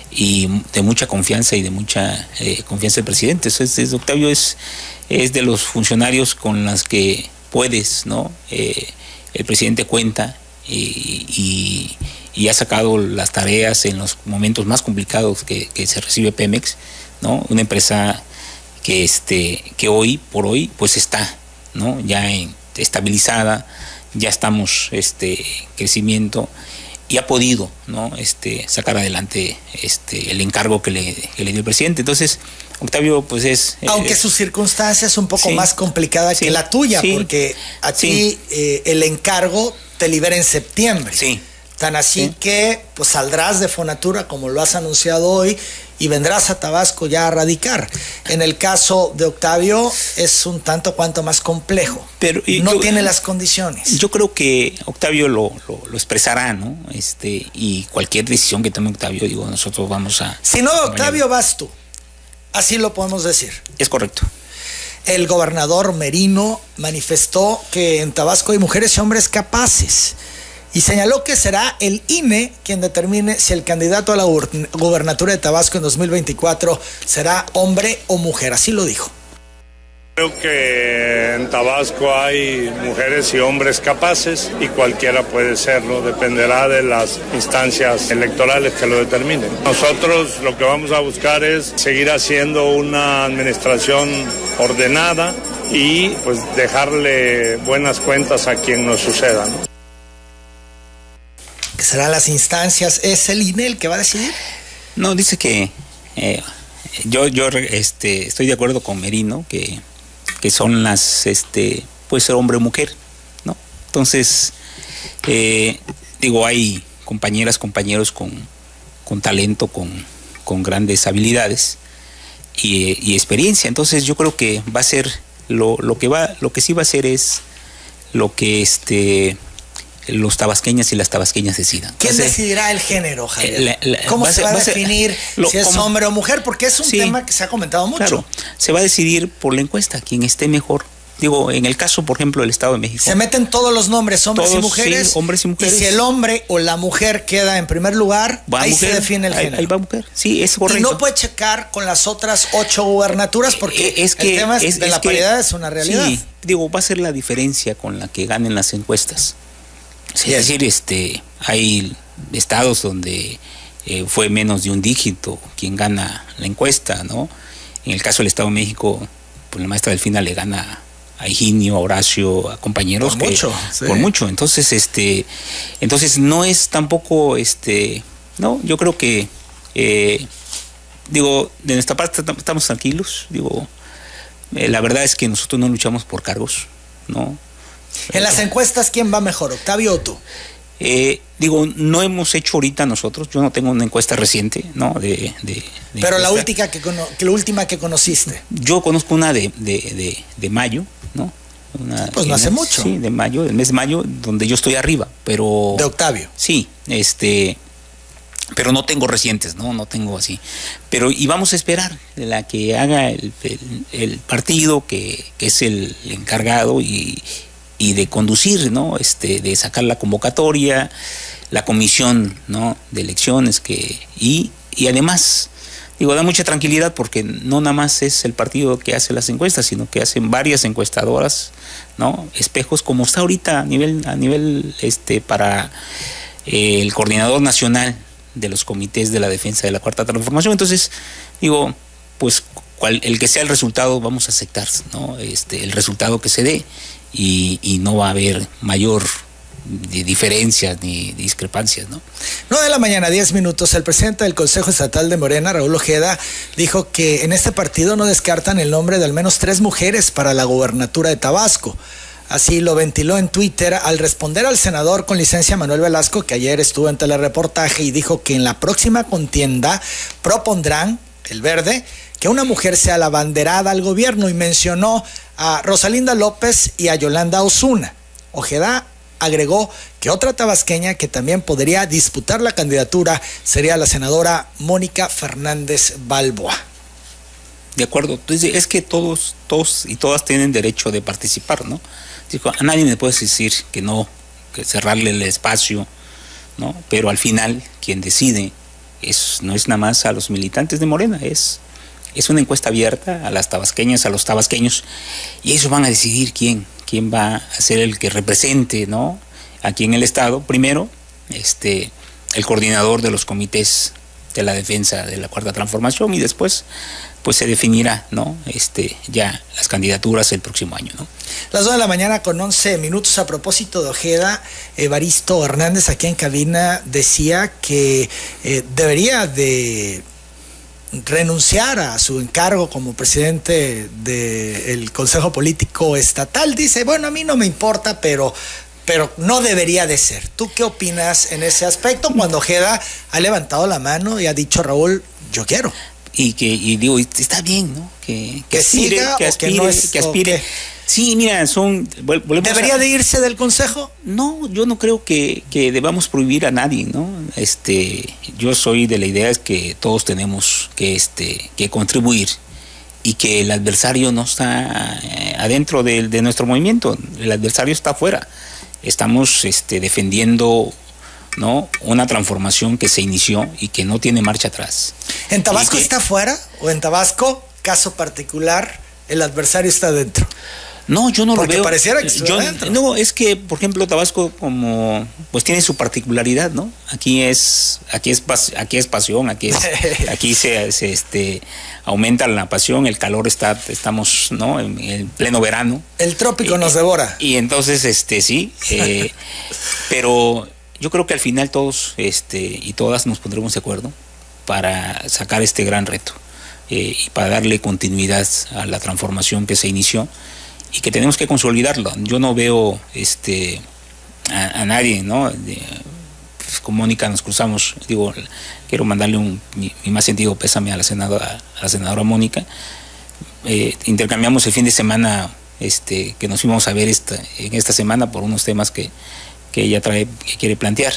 y de mucha confianza y de mucha eh, confianza del presidente. Entonces, es, Octavio es, es de los funcionarios con las que puedes, ¿no? Eh, el presidente cuenta y, y, y ha sacado las tareas en los momentos más complicados que, que se recibe Pemex, ¿no? Una empresa que este que hoy por hoy pues está, ¿no?, ya en, estabilizada, ya estamos este crecimiento y ha podido, ¿no?, este sacar adelante este el encargo que le, que le dio el presidente. Entonces, Octavio pues es... Aunque eh, su circunstancia es un poco sí, más complicada sí, que la tuya, sí, porque a ti sí. eh, el encargo te libera en septiembre. Sí. Tan así sí. que pues saldrás de Fonatura como lo has anunciado hoy y vendrás a Tabasco ya a radicar. En el caso de Octavio es un tanto cuanto más complejo. Pero no yo, tiene las condiciones. Yo creo que Octavio lo, lo, lo expresará, ¿no? Este, y cualquier decisión que tome Octavio, digo, nosotros vamos a... Si no, Octavio, vas tú. Así lo podemos decir. Es correcto. El gobernador Merino manifestó que en Tabasco hay mujeres y hombres capaces y señaló que será el I N E quien determine si el candidato a la gobernatura de Tabasco en dos mil veinticuatro será hombre o mujer. Así lo dijo. Creo que en Tabasco hay mujeres y hombres capaces y cualquiera puede serlo, dependerá de las instancias electorales que lo determinen. Nosotros lo que vamos a buscar es seguir haciendo una administración ordenada y pues dejarle buenas cuentas a quien nos suceda, ¿no? ¿Qué serán las instancias? ¿Es el I N E el que va a decidir? No, dice que eh, yo, yo este, estoy de acuerdo con Merino, que que son las, este, puede ser hombre o mujer, ¿no? Entonces, eh, digo, hay compañeras, compañeros con, con talento, con, con grandes habilidades y, y experiencia. Entonces, yo creo que va a ser, lo, lo que va, lo que sí va a ser es lo que este los tabasqueñas y las tabasqueñas decidan. ¿Quién Entonces, decidirá el género, Javier? La, la, ¿Cómo va se ser, va a va definir lo, si es como, hombre o mujer? Porque es un sí, tema que se ha comentado mucho. Claro, se va a decidir por la encuesta, quien esté mejor. Digo, en el caso, por ejemplo, del Estado de México. Se meten todos los nombres, hombres todos, y mujeres. Sí, hombres y mujeres. Y si el hombre o la mujer queda en primer lugar, va ahí mujer, se define el ahí, género. Ahí va mujer. Sí, es correcto. Y no puede checar con las otras ocho gubernaturas porque es que, el tema es, es, de es la que, paridad es una realidad. Sí, digo, va a ser la diferencia con la que ganen las encuestas. Sí, es decir, este, hay estados donde eh, fue menos de un dígito quien gana la encuesta, ¿no? En el caso del Estado de México, pues la maestra Delfina le gana a Higinio, a Horacio, a compañeros por que, mucho, sí. por mucho. Entonces, este, entonces no es tampoco, este, no, yo creo que, eh, digo, de nuestra parte estamos tranquilos. Digo, eh, la verdad es que nosotros no luchamos por cargos, ¿no? En las encuestas, ¿quién va mejor, Octavio o tú? Eh, digo, no hemos hecho ahorita nosotros, yo no tengo una encuesta reciente, ¿no? De, de, de Pero encuesta. la última que, que la última que conociste. Yo conozco una de, de, de, de mayo, ¿no? Una, pues no hace mucho. Sí, de mayo, del mes de mayo, donde yo estoy arriba, pero... De Octavio. Sí, este... pero no tengo recientes, no, no tengo así. Pero y vamos a esperar la que haga el, el, el partido, que, que es el encargado y... y de conducir, ¿no? Este, de sacar la convocatoria, la comisión, ¿no? De elecciones que y, y además, digo, da mucha tranquilidad porque no nada más es el partido que hace las encuestas, sino que hacen varias encuestadoras, ¿no? Espejos, como está ahorita a nivel, a nivel este, para eh, el coordinador nacional de los comités de la defensa de la Cuarta Transformación. Entonces, digo, pues cual, el que sea el resultado, vamos a aceptar, ¿no? Este, el resultado que se dé y, y no va a haber mayor de diferencias ni discrepancias, ¿no? nueve de la mañana, diez minutos. El presidente del Consejo Estatal de Morena, Raúl Ojeda, dijo que en este partido no descartan el nombre de al menos tres mujeres para la gobernatura de Tabasco. Así lo ventiló en Twitter al responder al senador con licencia Manuel Velasco, que ayer estuvo en telereportaje y dijo que en la próxima contienda propondrán, el Verde, que una mujer sea la abanderada al gobierno, y mencionó a Rosalinda López y a Yolanda Osuna. Ojeda agregó que otra tabasqueña que también podría disputar la candidatura sería la senadora Mónica Fernández Balboa. De acuerdo, entonces es que todos, todos y todas tienen derecho de participar, ¿no? Digo, a nadie me puedes decir que no, que cerrarle el espacio, ¿no? Pero al final quien decide es, no es nada más a los militantes de Morena, es, es una encuesta abierta a las tabasqueñas, a los tabasqueños, y ellos van a decidir quién, quién va a ser el que represente, ¿no? Aquí en el estado, primero, este, el coordinador de los comités de la defensa de la Cuarta Transformación, y después pues se definirá, ¿no? Este, ya las candidaturas el próximo año, ¿no? Las dos de la mañana con once minutos. A propósito de Ojeda, Evaristo Hernández aquí en cabina decía que eh, debería de renunciar a su encargo como presidente del Consejo Político Estatal. Dice, bueno, a mí no me importa, pero... pero no debería de ser. ¿Tú qué opinas en ese aspecto cuando Ojeda ha levantado la mano y ha dicho, Raúl, yo quiero? Y que y digo, está bien, ¿no? Que, que, que aspire, siga que aspire, o que no es, que aspire. Okay. Sí, mira, son... ¿Debería a... de irse del consejo? No, yo no creo que, que debamos prohibir a nadie, ¿no? Este, yo soy de la idea es que todos tenemos que, este, que contribuir y que el adversario no está adentro de, de nuestro movimiento, el adversario está afuera. Estamos este, defendiendo, ¿no? Una transformación que se inició y que no tiene marcha atrás. ¿En Tabasco que, está fuera? ¿O en Tabasco, caso particular, el adversario está dentro? No, yo no Porque lo veo. Pareciera que estuviera dentro. No, es que, por ejemplo, Tabasco como pues tiene su particularidad, ¿no? Aquí es, aquí es, aquí es pasión, aquí es, aquí se, se este, aumenta la pasión, el calor está, estamos, ¿no? En, en pleno verano. El trópico eh, nos devora. Y entonces, este, sí, eh, pero yo creo que al final todos, este, y todas nos pondremos de acuerdo para sacar este gran reto eh, y para darle continuidad a la transformación que se inició y que tenemos que consolidarlo. Yo no veo este a, a nadie, ¿no? De, pues, con Mónica nos cruzamos, digo, quiero mandarle un, mi, mi más sentido pésame a la senadora, a la senadora Mónica. Eh, intercambiamos el fin de semana este, que nos fuimos a ver esta, en esta semana por unos temas que, que ella trae, que quiere plantear.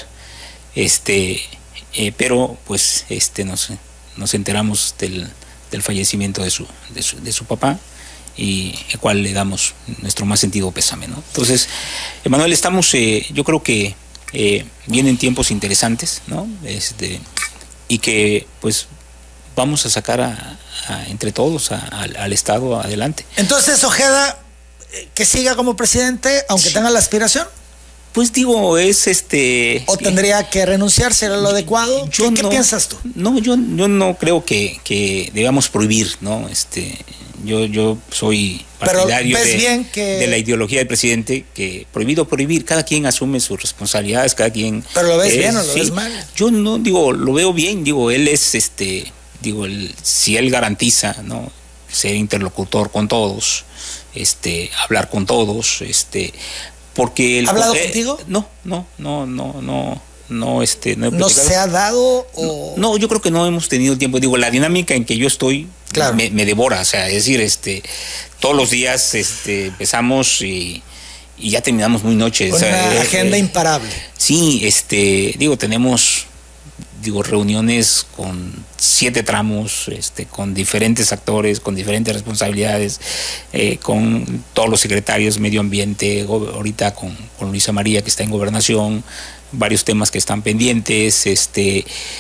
Este, eh, pero pues este nos, nos enteramos del, del fallecimiento de su, de su, de su papá, y el cual le damos nuestro más sentido pésame, ¿no? Entonces, Emanuel, estamos, eh, yo creo que eh, vienen tiempos interesantes, ¿no? Este, y que pues vamos a sacar a, a, entre todos a, a, al Estado adelante. Entonces, Ojeda, que siga como presidente, aunque sí tenga la aspiración. Pues digo, es este... ¿O tendría que renunciar? ¿Será lo adecuado? Yo ¿Qué, no, ¿Qué piensas tú? No, yo, yo no creo que, que debamos prohibir, ¿no? Este, yo, yo soy partidario Pero ves de, bien que... de la ideología del presidente, que prohibido prohibir, cada quien asume sus responsabilidades, cada quien... ¿Pero lo ves eh, bien o lo sí, ves mal? Yo no, digo, lo veo bien, digo, él es, este, digo, el, si él garantiza, ¿no? Ser interlocutor con todos, este, hablar con todos, este... Porque el, ¿Ha hablado eh, contigo? No, no, no, no, no, no, este, no, ¿No se ha dado o...? No, yo creo que no hemos tenido tiempo. Digo, la dinámica en que yo estoy claro. me, me devora, o sea, es decir, este, todos los días, este, empezamos y, y ya terminamos muy noche. Una o sea, agenda eh, imparable. Sí, este, digo, tenemos, digo, reuniones con siete tramos, este, con diferentes actores, con diferentes responsabilidades, eh, con todos los secretarios, medio ambiente, ahorita con, con Luisa María, que está en gobernación, varios temas que están pendientes, este,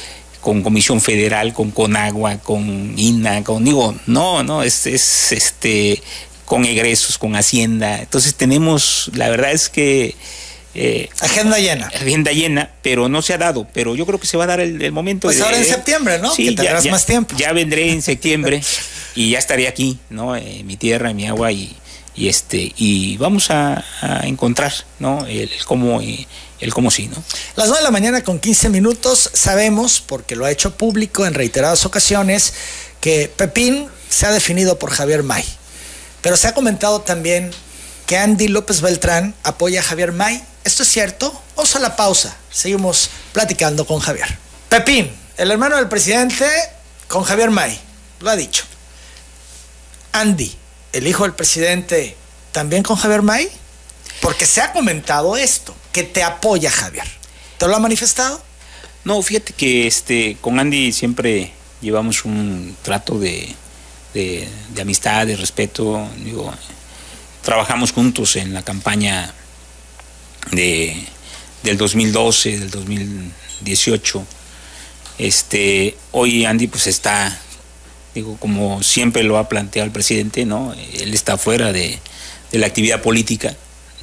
con Comisión Federal, con Conagua, con I N A, con, digo, no, no, es, es este, con egresos, con Hacienda. Entonces tenemos, la verdad es que... Eh, agenda llena. Agenda llena, pero no se ha dado, pero yo creo que se va a dar el, el momento. Pues de, ahora en septiembre, ¿no? Sí, que tendrás ya, ya, más tiempo. Ya vendré en septiembre y ya estaré aquí, ¿no? En mi tierra, en mi agua y, y este y vamos a, a encontrar, ¿no? El, el cómo y el cómo sí, ¿no? Las nueve de la mañana con quince minutos, sabemos, porque lo ha hecho público en reiteradas ocasiones, que Pepín se ha definido por Javier May, pero se ha comentado también que Andy López Beltrán apoya a Javier May. ¿Esto es cierto? Vamos a la pausa. Seguimos platicando con Javier. Pepín, el hermano del presidente, con Javier May, lo ha dicho. Andy, el hijo del presidente, ¿también con Javier May? Porque se ha comentado esto, que te apoya Javier. ¿Te lo ha manifestado? No, fíjate que este, con Andy siempre llevamos un trato de, de, de amistad, de respeto. Digo, trabajamos juntos en la campaña de, del dos mil doce, del dos mil dieciocho. Este, hoy Andy pues está, digo, como siempre lo ha planteado el presidente, ¿no? Él está fuera de, de la actividad política,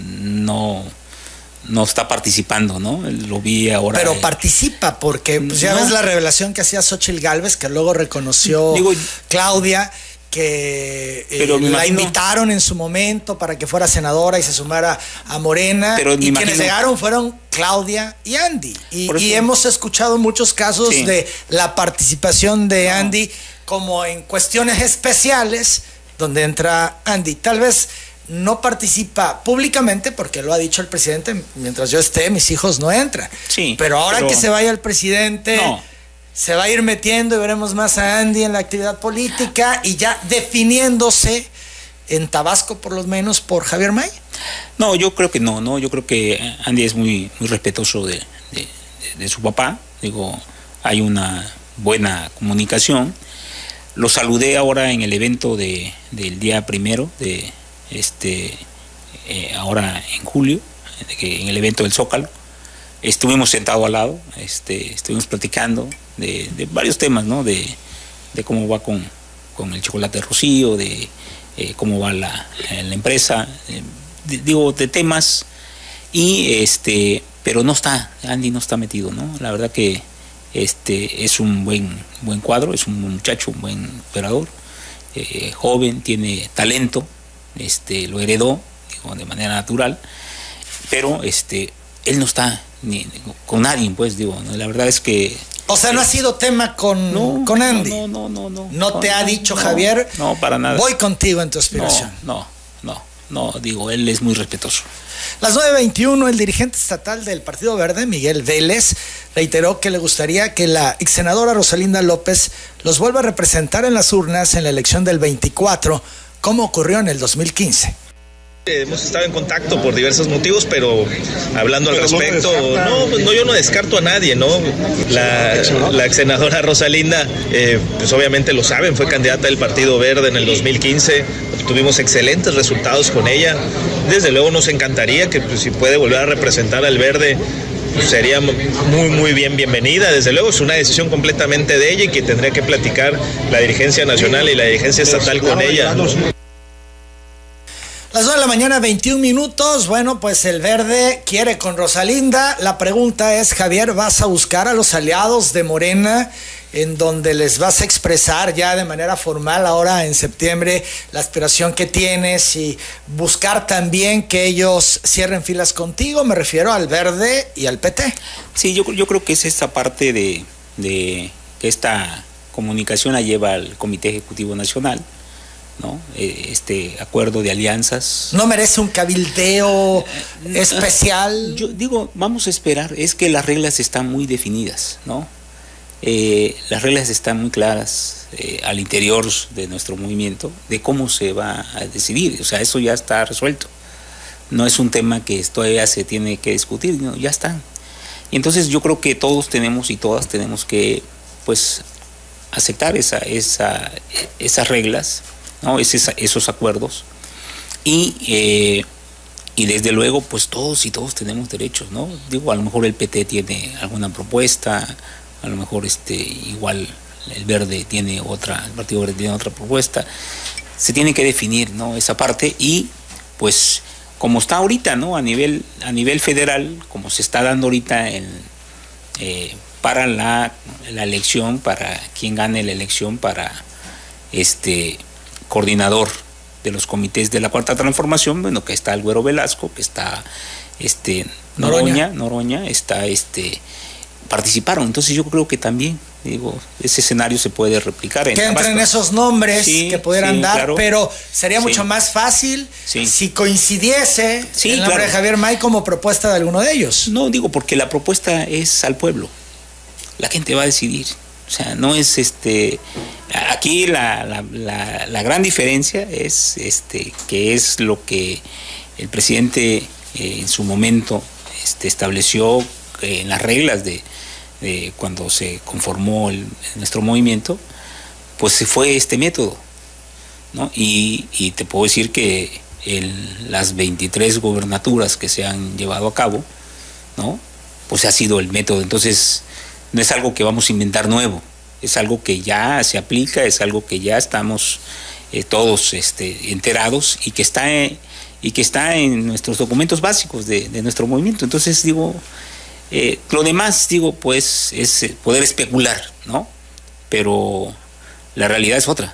no, no está participando, ¿no? Lo vi ahora. Pero eh, participa, porque pues, ya no. ves la revelación que hacía Xóchitl Gálvez, que luego reconoció digo, Claudia, que eh, la imagino, invitaron en su momento para que fuera senadora y se sumara a Morena, pero y quienes imagino, llegaron fueron Claudia y Andy, y, y hemos escuchado muchos casos sí. de la participación de no. Andy como en cuestiones especiales donde entra Andy. Tal vez no participa públicamente porque lo ha dicho el presidente, mientras yo esté mis hijos no entran, sí, pero ahora pero, que se vaya el presidente no. se va a ir metiendo y veremos más a Andy en la actividad política y ya definiéndose en Tabasco por lo menos por Javier May. No, yo creo que no, no, yo creo que Andy es muy, muy respetuoso de, de, de su papá. Digo, hay una buena comunicación. Lo saludé ahora en el evento de, del día primero de este eh, ahora en julio, en el evento del Zócalo. Estuvimos sentados al lado, este, estuvimos platicando de, de varios temas, ¿no? De, de cómo va con, con el chocolate Rocío, de eh, cómo va la, la empresa, eh, de, digo, de temas, y este, pero no está, Andy no está metido, ¿no? La verdad que este es un buen, buen cuadro, es un muchacho, un buen operador, eh, joven, tiene talento, este, lo heredó, digo, de manera natural, pero este, él no está ni, ni con nadie, pues, digo, ¿no? La verdad es que... O sea, no eh, ha sido tema con, no, con Andy. No, no, no, no. ¿No, no te no, ha dicho no, Javier? No, para nada. Voy contigo en tu aspiración. No, no, no, no, digo, él es muy respetuoso. Las nueve veintiuno, el dirigente estatal del Partido Verde, Miguel Vélez, reiteró que le gustaría que la ex senadora Rosalinda López los vuelva a representar en las urnas en la elección del veinticuatro, como ocurrió en el dos mil quince. Hemos estado en contacto por diversos motivos, pero hablando al respecto, no, no, yo no descarto a nadie, ¿no? La, la ex senadora Rosalinda, eh, pues obviamente lo saben, fue candidata del Partido Verde en el dos mil quince, tuvimos excelentes resultados con ella. Desde luego nos encantaría que pues, si puede volver a representar al Verde, pues sería muy muy bien bienvenida. Desde luego es una decisión completamente de ella y que tendría que platicar la dirigencia nacional y la dirigencia estatal con ella. Las dos de la mañana, veintiún minutos. Bueno, pues el Verde quiere con Rosalinda. La pregunta es, Javier, ¿vas a buscar a los aliados de Morena en donde les vas a expresar ya de manera formal ahora en septiembre la aspiración que tienes y buscar también que ellos cierren filas contigo? Me refiero al Verde y al P T. Sí, yo, yo creo que es esta parte de, de que esta comunicación la lleva al Comité Ejecutivo Nacional, ¿no? Este acuerdo de alianzas. ¿No merece un cabildeo especial? Yo digo, vamos a esperar, es que las reglas están muy definidas, ¿no? Eh, las reglas están muy claras eh, al interior de nuestro movimiento de cómo se va a decidir, o sea, eso ya está resuelto. No es un tema que todavía se tiene que discutir, no, ya están. Y entonces yo creo que todos tenemos y todas tenemos que, pues, aceptar esa, esa, esas reglas, ¿no? Es esa, esos acuerdos y eh, y desde luego pues todos y todos tenemos derechos, ¿no? Digo, a lo mejor el P T tiene alguna propuesta, a lo mejor este igual el Verde tiene otra, el Partido Verde tiene otra propuesta. Se tiene que definir, ¿no?, esa parte, y pues como está ahorita, ¿no?, a nivel a nivel federal, como se está dando ahorita en, eh, para la, la elección, para quien gane la elección para este coordinador de los comités de la Cuarta Transformación, bueno, que está el Güero Velasco, que está este Noroña, Noroña, Noroña está este participaron, entonces yo creo que también, digo, ese escenario se puede replicar. Que entren esos nombres sí, que pudieran sí, dar, claro, pero sería sí. mucho más fácil sí. si coincidiese sí, el nombre claro. de Javier May como propuesta de alguno de ellos. No, digo, porque la propuesta es al pueblo, la gente va a decidir, o sea, no es este, aquí la, la, la, la gran diferencia es este, que es lo que el presidente eh, en su momento este, estableció eh, en las reglas de Eh, cuando se conformó el, nuestro movimiento, pues se fue este método, ¿no? Y, y te puedo decir que en las veintitrés gobernaturas que se han llevado a cabo, ¿no?, pues ha sido el método. Entonces no es algo que vamos a inventar nuevo, es algo que ya se aplica, es algo que ya estamos eh, todos este, enterados y que está en, y que está en nuestros documentos básicos de, de nuestro movimiento. Entonces digo, Eh, lo demás, digo, pues es poder especular, ¿no? Pero la realidad es otra.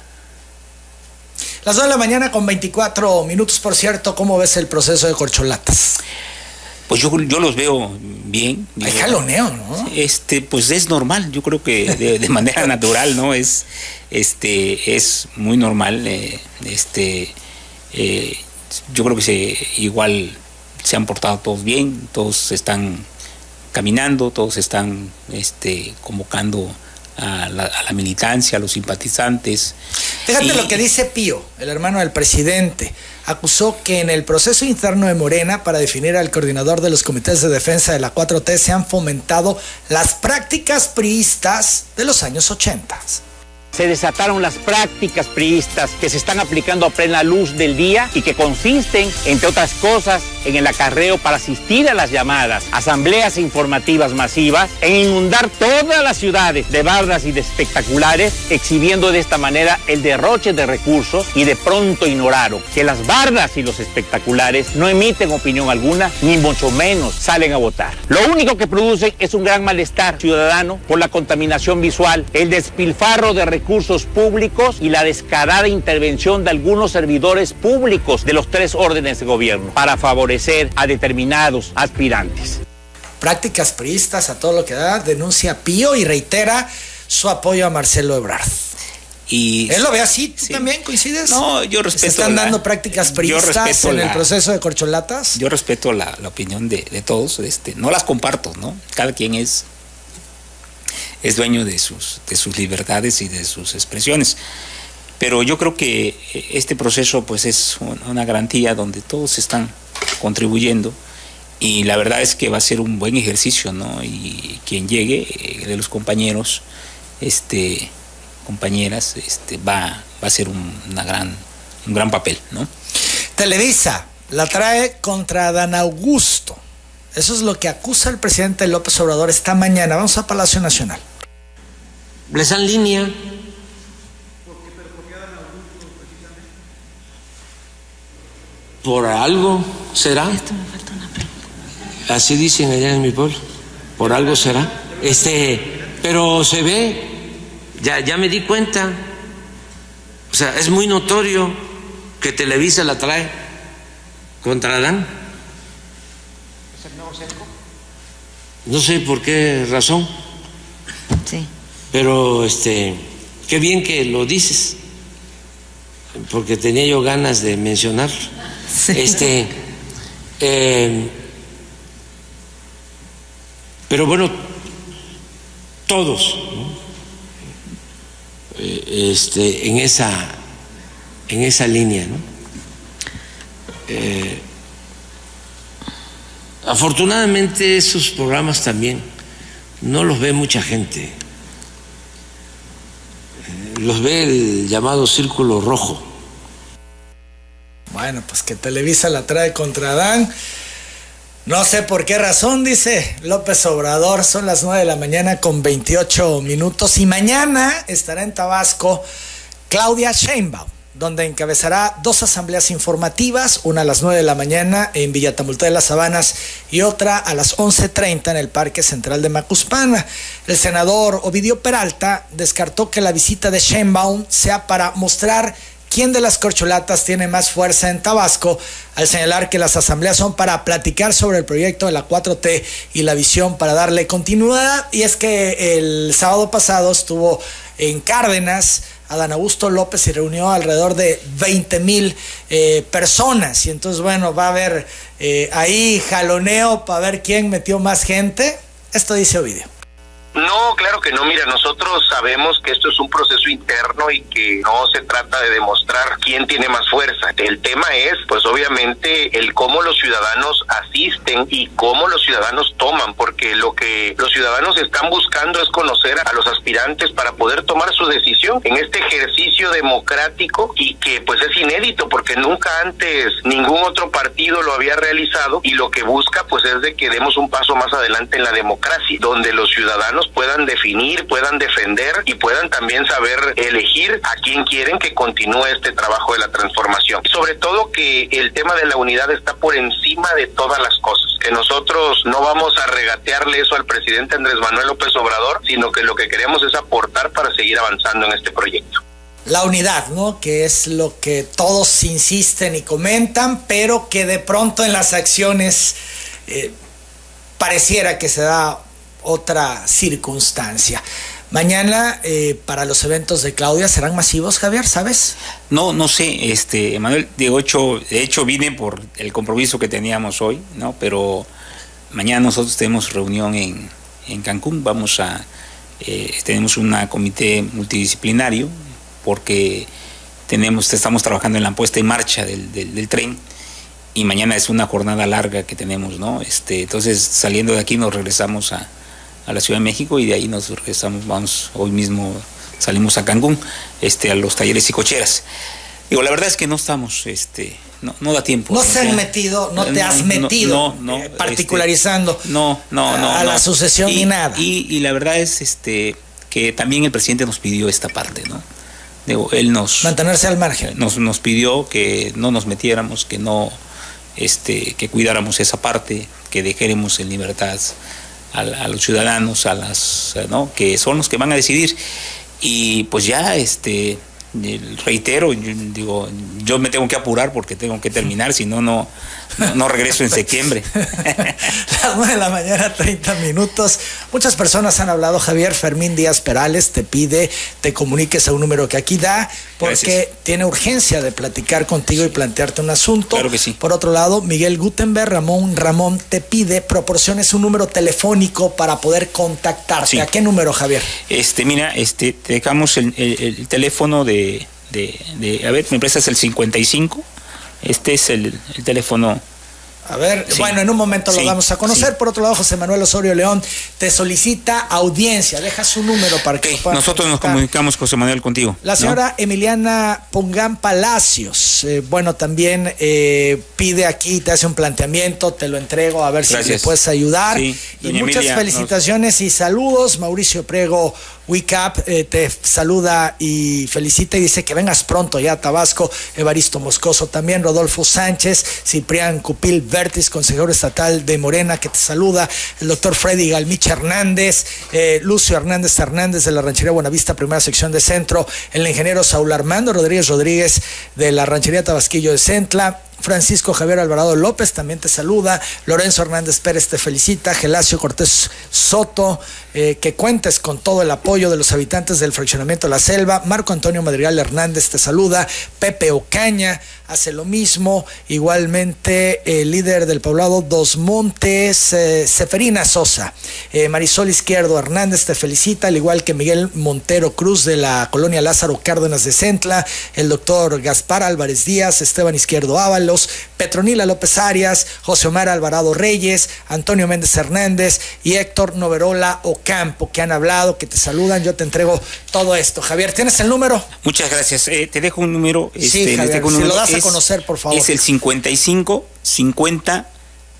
Las dos de la mañana con veinticuatro minutos, por cierto, ¿cómo ves el proceso de corcholatas? Pues yo, yo los veo bien. Hay jaloneo, ¿no? Este, pues es normal, yo creo que de, de manera natural, ¿no? Es, este, es muy normal, eh, este, eh, yo creo que se, igual se han portado todos bien, todos están caminando, todos están este, convocando a la, a la militancia, a los simpatizantes. Fíjate y, lo que dice Pío, el hermano del presidente. Acusó que en el proceso interno de Morena para definir al coordinador de los comités de defensa de la cuatro T se han fomentado las prácticas priistas de los años ochenta. Se desataron las prácticas priistas que se están aplicando a plena luz del día y que consisten, entre otras cosas, en el acarreo para asistir a las llamadas asambleas informativas masivas, en inundar todas las ciudades de bardas y de espectaculares, exhibiendo de esta manera el derroche de recursos, y de pronto ignoraron que las bardas y los espectaculares no emiten opinión alguna, ni mucho menos salen a votar. Lo único que producen es un gran malestar ciudadano por la contaminación visual, el despilfarro de recursos recursos públicos y la descarada intervención de algunos servidores públicos de los tres órdenes de gobierno para favorecer a determinados aspirantes. Prácticas priistas a todo lo que da, denuncia Pío y reitera su apoyo a Marcelo Ebrard. Y él lo ve así, ¿tú sí. también coincides? No, yo respeto. ¿Se están la, dando prácticas priistas en la, el proceso de corcholatas? Yo respeto la, la opinión de, de todos, este, no las comparto, ¿no? Cada quien es es dueño de sus, de sus libertades y de sus expresiones. Pero yo creo que este proceso pues es una garantía donde todos están contribuyendo, y la verdad es que va a ser un buen ejercicio, ¿no? Y quien llegue de los compañeros, este, compañeras, este, va, va a ser un, una gran, un gran papel, ¿no? Televisa la trae contra Adán Augusto. Eso es lo que acusa el presidente López Obrador esta mañana. Vamos a Palacio Nacional. Les dan línea. Por algo será. Así dicen allá en mi pueblo. Por algo será. Este, pero se ve, ya, ya me di cuenta. O sea, es muy notorio que Televisa la trae contra Adán. ¿Es el nuevo cerco? No sé por qué razón. Sí. Pero este, qué bien que lo dices, porque tenía yo ganas de mencionarlo. Sí. Este, eh, pero bueno, todos, ¿no? eh, este, en esa, en esa línea, ¿no? Eh, afortunadamente esos programas también no los ve mucha gente. Los ve el llamado Círculo Rojo. Bueno, pues que Televisa la trae contra Adán. No sé por qué razón, dice López Obrador. Son las nueve de la mañana con veintiocho minutos y mañana estará en Tabasco Claudia Sheinbaum, donde encabezará dos asambleas informativas, una a las nueve de la mañana en Villatamultá de las Sabanas y otra a las once treinta en el Parque Central de Macuspana. El senador Ovidio Peralta descartó que la visita de Sheinbaum sea para mostrar quién de las corcholatas tiene más fuerza en Tabasco, al señalar que las asambleas son para platicar sobre el proyecto de la cuatro T y la visión para darle continuidad. Y es que el sábado pasado estuvo en Cárdenas Adán Augusto López y reunió alrededor de veinte mil eh, personas. Y entonces, bueno, va a haber eh, ahí jaloneo para ver quién metió más gente. Esto dice Ovidio. No, claro que no. Mira, nosotros sabemos que esto es un proceso interno y que no se trata de demostrar quién tiene más fuerza. El tema es, pues obviamente, el cómo los ciudadanos asisten y cómo los ciudadanos toman, porque lo que los ciudadanos están buscando es conocer a los aspirantes para poder tomar su decisión en este ejercicio democrático y que pues es inédito porque nunca antes ningún otro partido lo había realizado, y lo que busca pues es de que demos un paso más adelante en la democracia, donde los ciudadanos puedan definir, puedan defender y puedan también saber elegir a quién quieren que continúe este trabajo de la transformación. Y sobre todo que el tema de la unidad está por encima de todas las cosas, que nosotros no vamos a regatearle eso al presidente Andrés Manuel López Obrador, sino que lo que queremos es aportar para seguir avanzando en este proyecto. La unidad, ¿no? Que es lo que todos insisten y comentan, pero que de pronto en las acciones eh, pareciera que se da otra circunstancia. Mañana, eh, para los eventos de Claudia, ¿serán masivos, Javier? ¿Sabes? No, no sé, este, Manuel, de hecho, de hecho vine por el compromiso que teníamos hoy, ¿no? Pero mañana nosotros tenemos reunión en, en Cancún, vamos a, eh, tenemos un comité multidisciplinario, porque tenemos, estamos trabajando en la puesta en marcha del, del, del tren, y mañana es una jornada larga que tenemos, ¿no? Este, entonces, saliendo de aquí nos regresamos a a la Ciudad de México y de ahí nos regresamos, vamos, hoy mismo salimos a Cancún, este, a los talleres y cocheras. Digo, la verdad es que no estamos, este, no, no da tiempo. No, no se han metido, no te has metido, no, no, eh, particularizando este, no, no, no, a no, la sucesión y, ni nada. Y, y la verdad es este que también el presidente nos pidió esta parte, ¿no? Digo, él nos... Mantenerse al margen. Nos, nos pidió que no nos metiéramos, que no, este, que cuidáramos esa parte, que dejáramos en libertad a, a los ciudadanos, a las, ¿no? Que son los que van a decidir. Y pues ya, este, reitero, yo, digo, yo me tengo que apurar porque tengo que terminar, si no, no, no regreso en septiembre. Las nueve de la mañana, treinta minutos. Muchas personas han hablado. Javier Fermín Díaz Perales te pide te comuniques a un número que aquí da, porque Gracias. Tiene urgencia de platicar contigo y plantearte un asunto. Claro que sí. Por otro lado, Miguel Gutenberg, Ramón Ramón te pide proporciones un número telefónico para poder contactarte. Sí. ¿A qué número, Javier? Este, mira, este, te dejamos el, el, el teléfono de, de, de, a ver, mi empresa es el cincuenta y cinco. Este es el, el teléfono. A ver, sí. Bueno, en un momento lo sí, vamos a conocer. Sí. Por otro lado, José Manuel Osorio León te solicita audiencia. Deja su número para que okay. Nosotros nos comunicamos, José Manuel, contigo. La señora ¿no? Emiliana Pongán Palacios, eh, bueno, también eh, pide aquí, te hace un planteamiento, te lo entrego, a ver Gracias. Si le puedes ayudar. Sí, y muchas Emilia, felicitaciones nos... y saludos. Mauricio Prego WeCap eh, te saluda y felicita y dice que vengas pronto ya a Tabasco. Evaristo Moscoso también, Rodolfo Sánchez, Ciprián Cupil Vértiz, consejero estatal de Morena, que te saluda, el doctor Freddy Galmicha Hernández, eh, Lucio Hernández Hernández de la Ranchería Buenavista, primera sección de Centro, el ingeniero Saúl Armando Rodríguez Rodríguez de la Ranchería Tabasquillo de Centla, Francisco Javier Alvarado López también te saluda, Lorenzo Hernández Pérez te felicita, Gelacio Cortés Soto, eh, que cuentes con todo el apoyo de los habitantes del fraccionamiento La Selva, Marco Antonio Madrigal Hernández te saluda, Pepe Ocaña hace lo mismo, igualmente el líder del poblado Dos Montes, eh, Seferina Sosa, eh, Marisol Izquierdo Hernández te felicita, al igual que Miguel Montero Cruz de la colonia Lázaro Cárdenas de Centla, el doctor Gaspar Álvarez Díaz, Esteban Izquierdo Ábalos, Petronila López Arias, José Omar Alvarado Reyes, Antonio Méndez Hernández y Héctor Noverola Ocampo, que han hablado, que te saludan. Yo te entrego todo esto. Javier, ¿tienes el número? Muchas gracias. Eh, te dejo un número. Sí, este, Javier, dejo un si número, lo das es, a conocer, por favor. Es el cincuenta y cinco, cincuenta,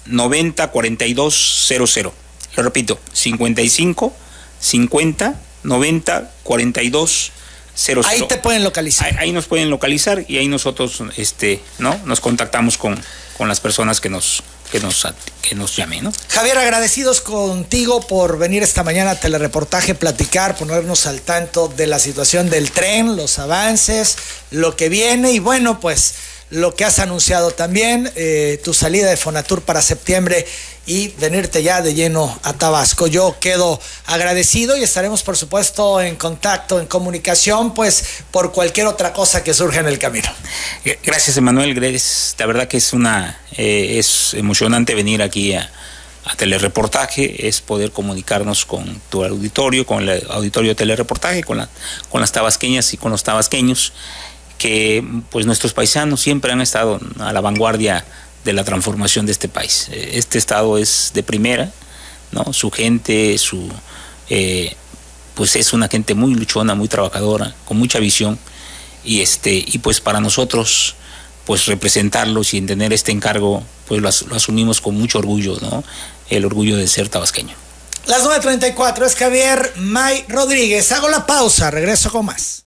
noventa, cuarenta y dos cero cero. Lo repito, cincuenta y cinco, cincuenta, noventa, cuarenta y dos cero cero. Ahí te pueden localizar. Ahí, ahí nos pueden localizar y ahí nosotros este, ¿no? nos contactamos con, con las personas que nos, que nos, que nos llamen, ¿no? Javier, agradecidos contigo por venir esta mañana a Telereportaje, platicar, ponernos al tanto de la situación del tren, los avances, lo que viene y bueno, pues lo que has anunciado también, eh, tu salida de Fonatur para septiembre y venirte ya de lleno a Tabasco. Yo quedo agradecido y estaremos por supuesto en contacto, en comunicación, pues por cualquier otra cosa que surja en el camino. Gracias, Emanuel. Gracias. La verdad que es una eh, es emocionante venir aquí a, a Telereportaje, es poder comunicarnos con tu auditorio, con el auditorio de Telereportaje, con, la, con las tabasqueñas y con los tabasqueños, que pues nuestros paisanos siempre han estado a la vanguardia de la transformación de este país. Este estado es de primera, ¿no? Su gente, su eh, pues es una gente muy luchona, muy trabajadora, con mucha visión, y este y pues para nosotros pues representarlos y tener este encargo pues lo, lo asumimos con mucho orgullo, ¿no? El orgullo de ser tabasqueño. Las nueve treinta y cuatro es Javier May Rodríguez. Hago la pausa, regreso con más.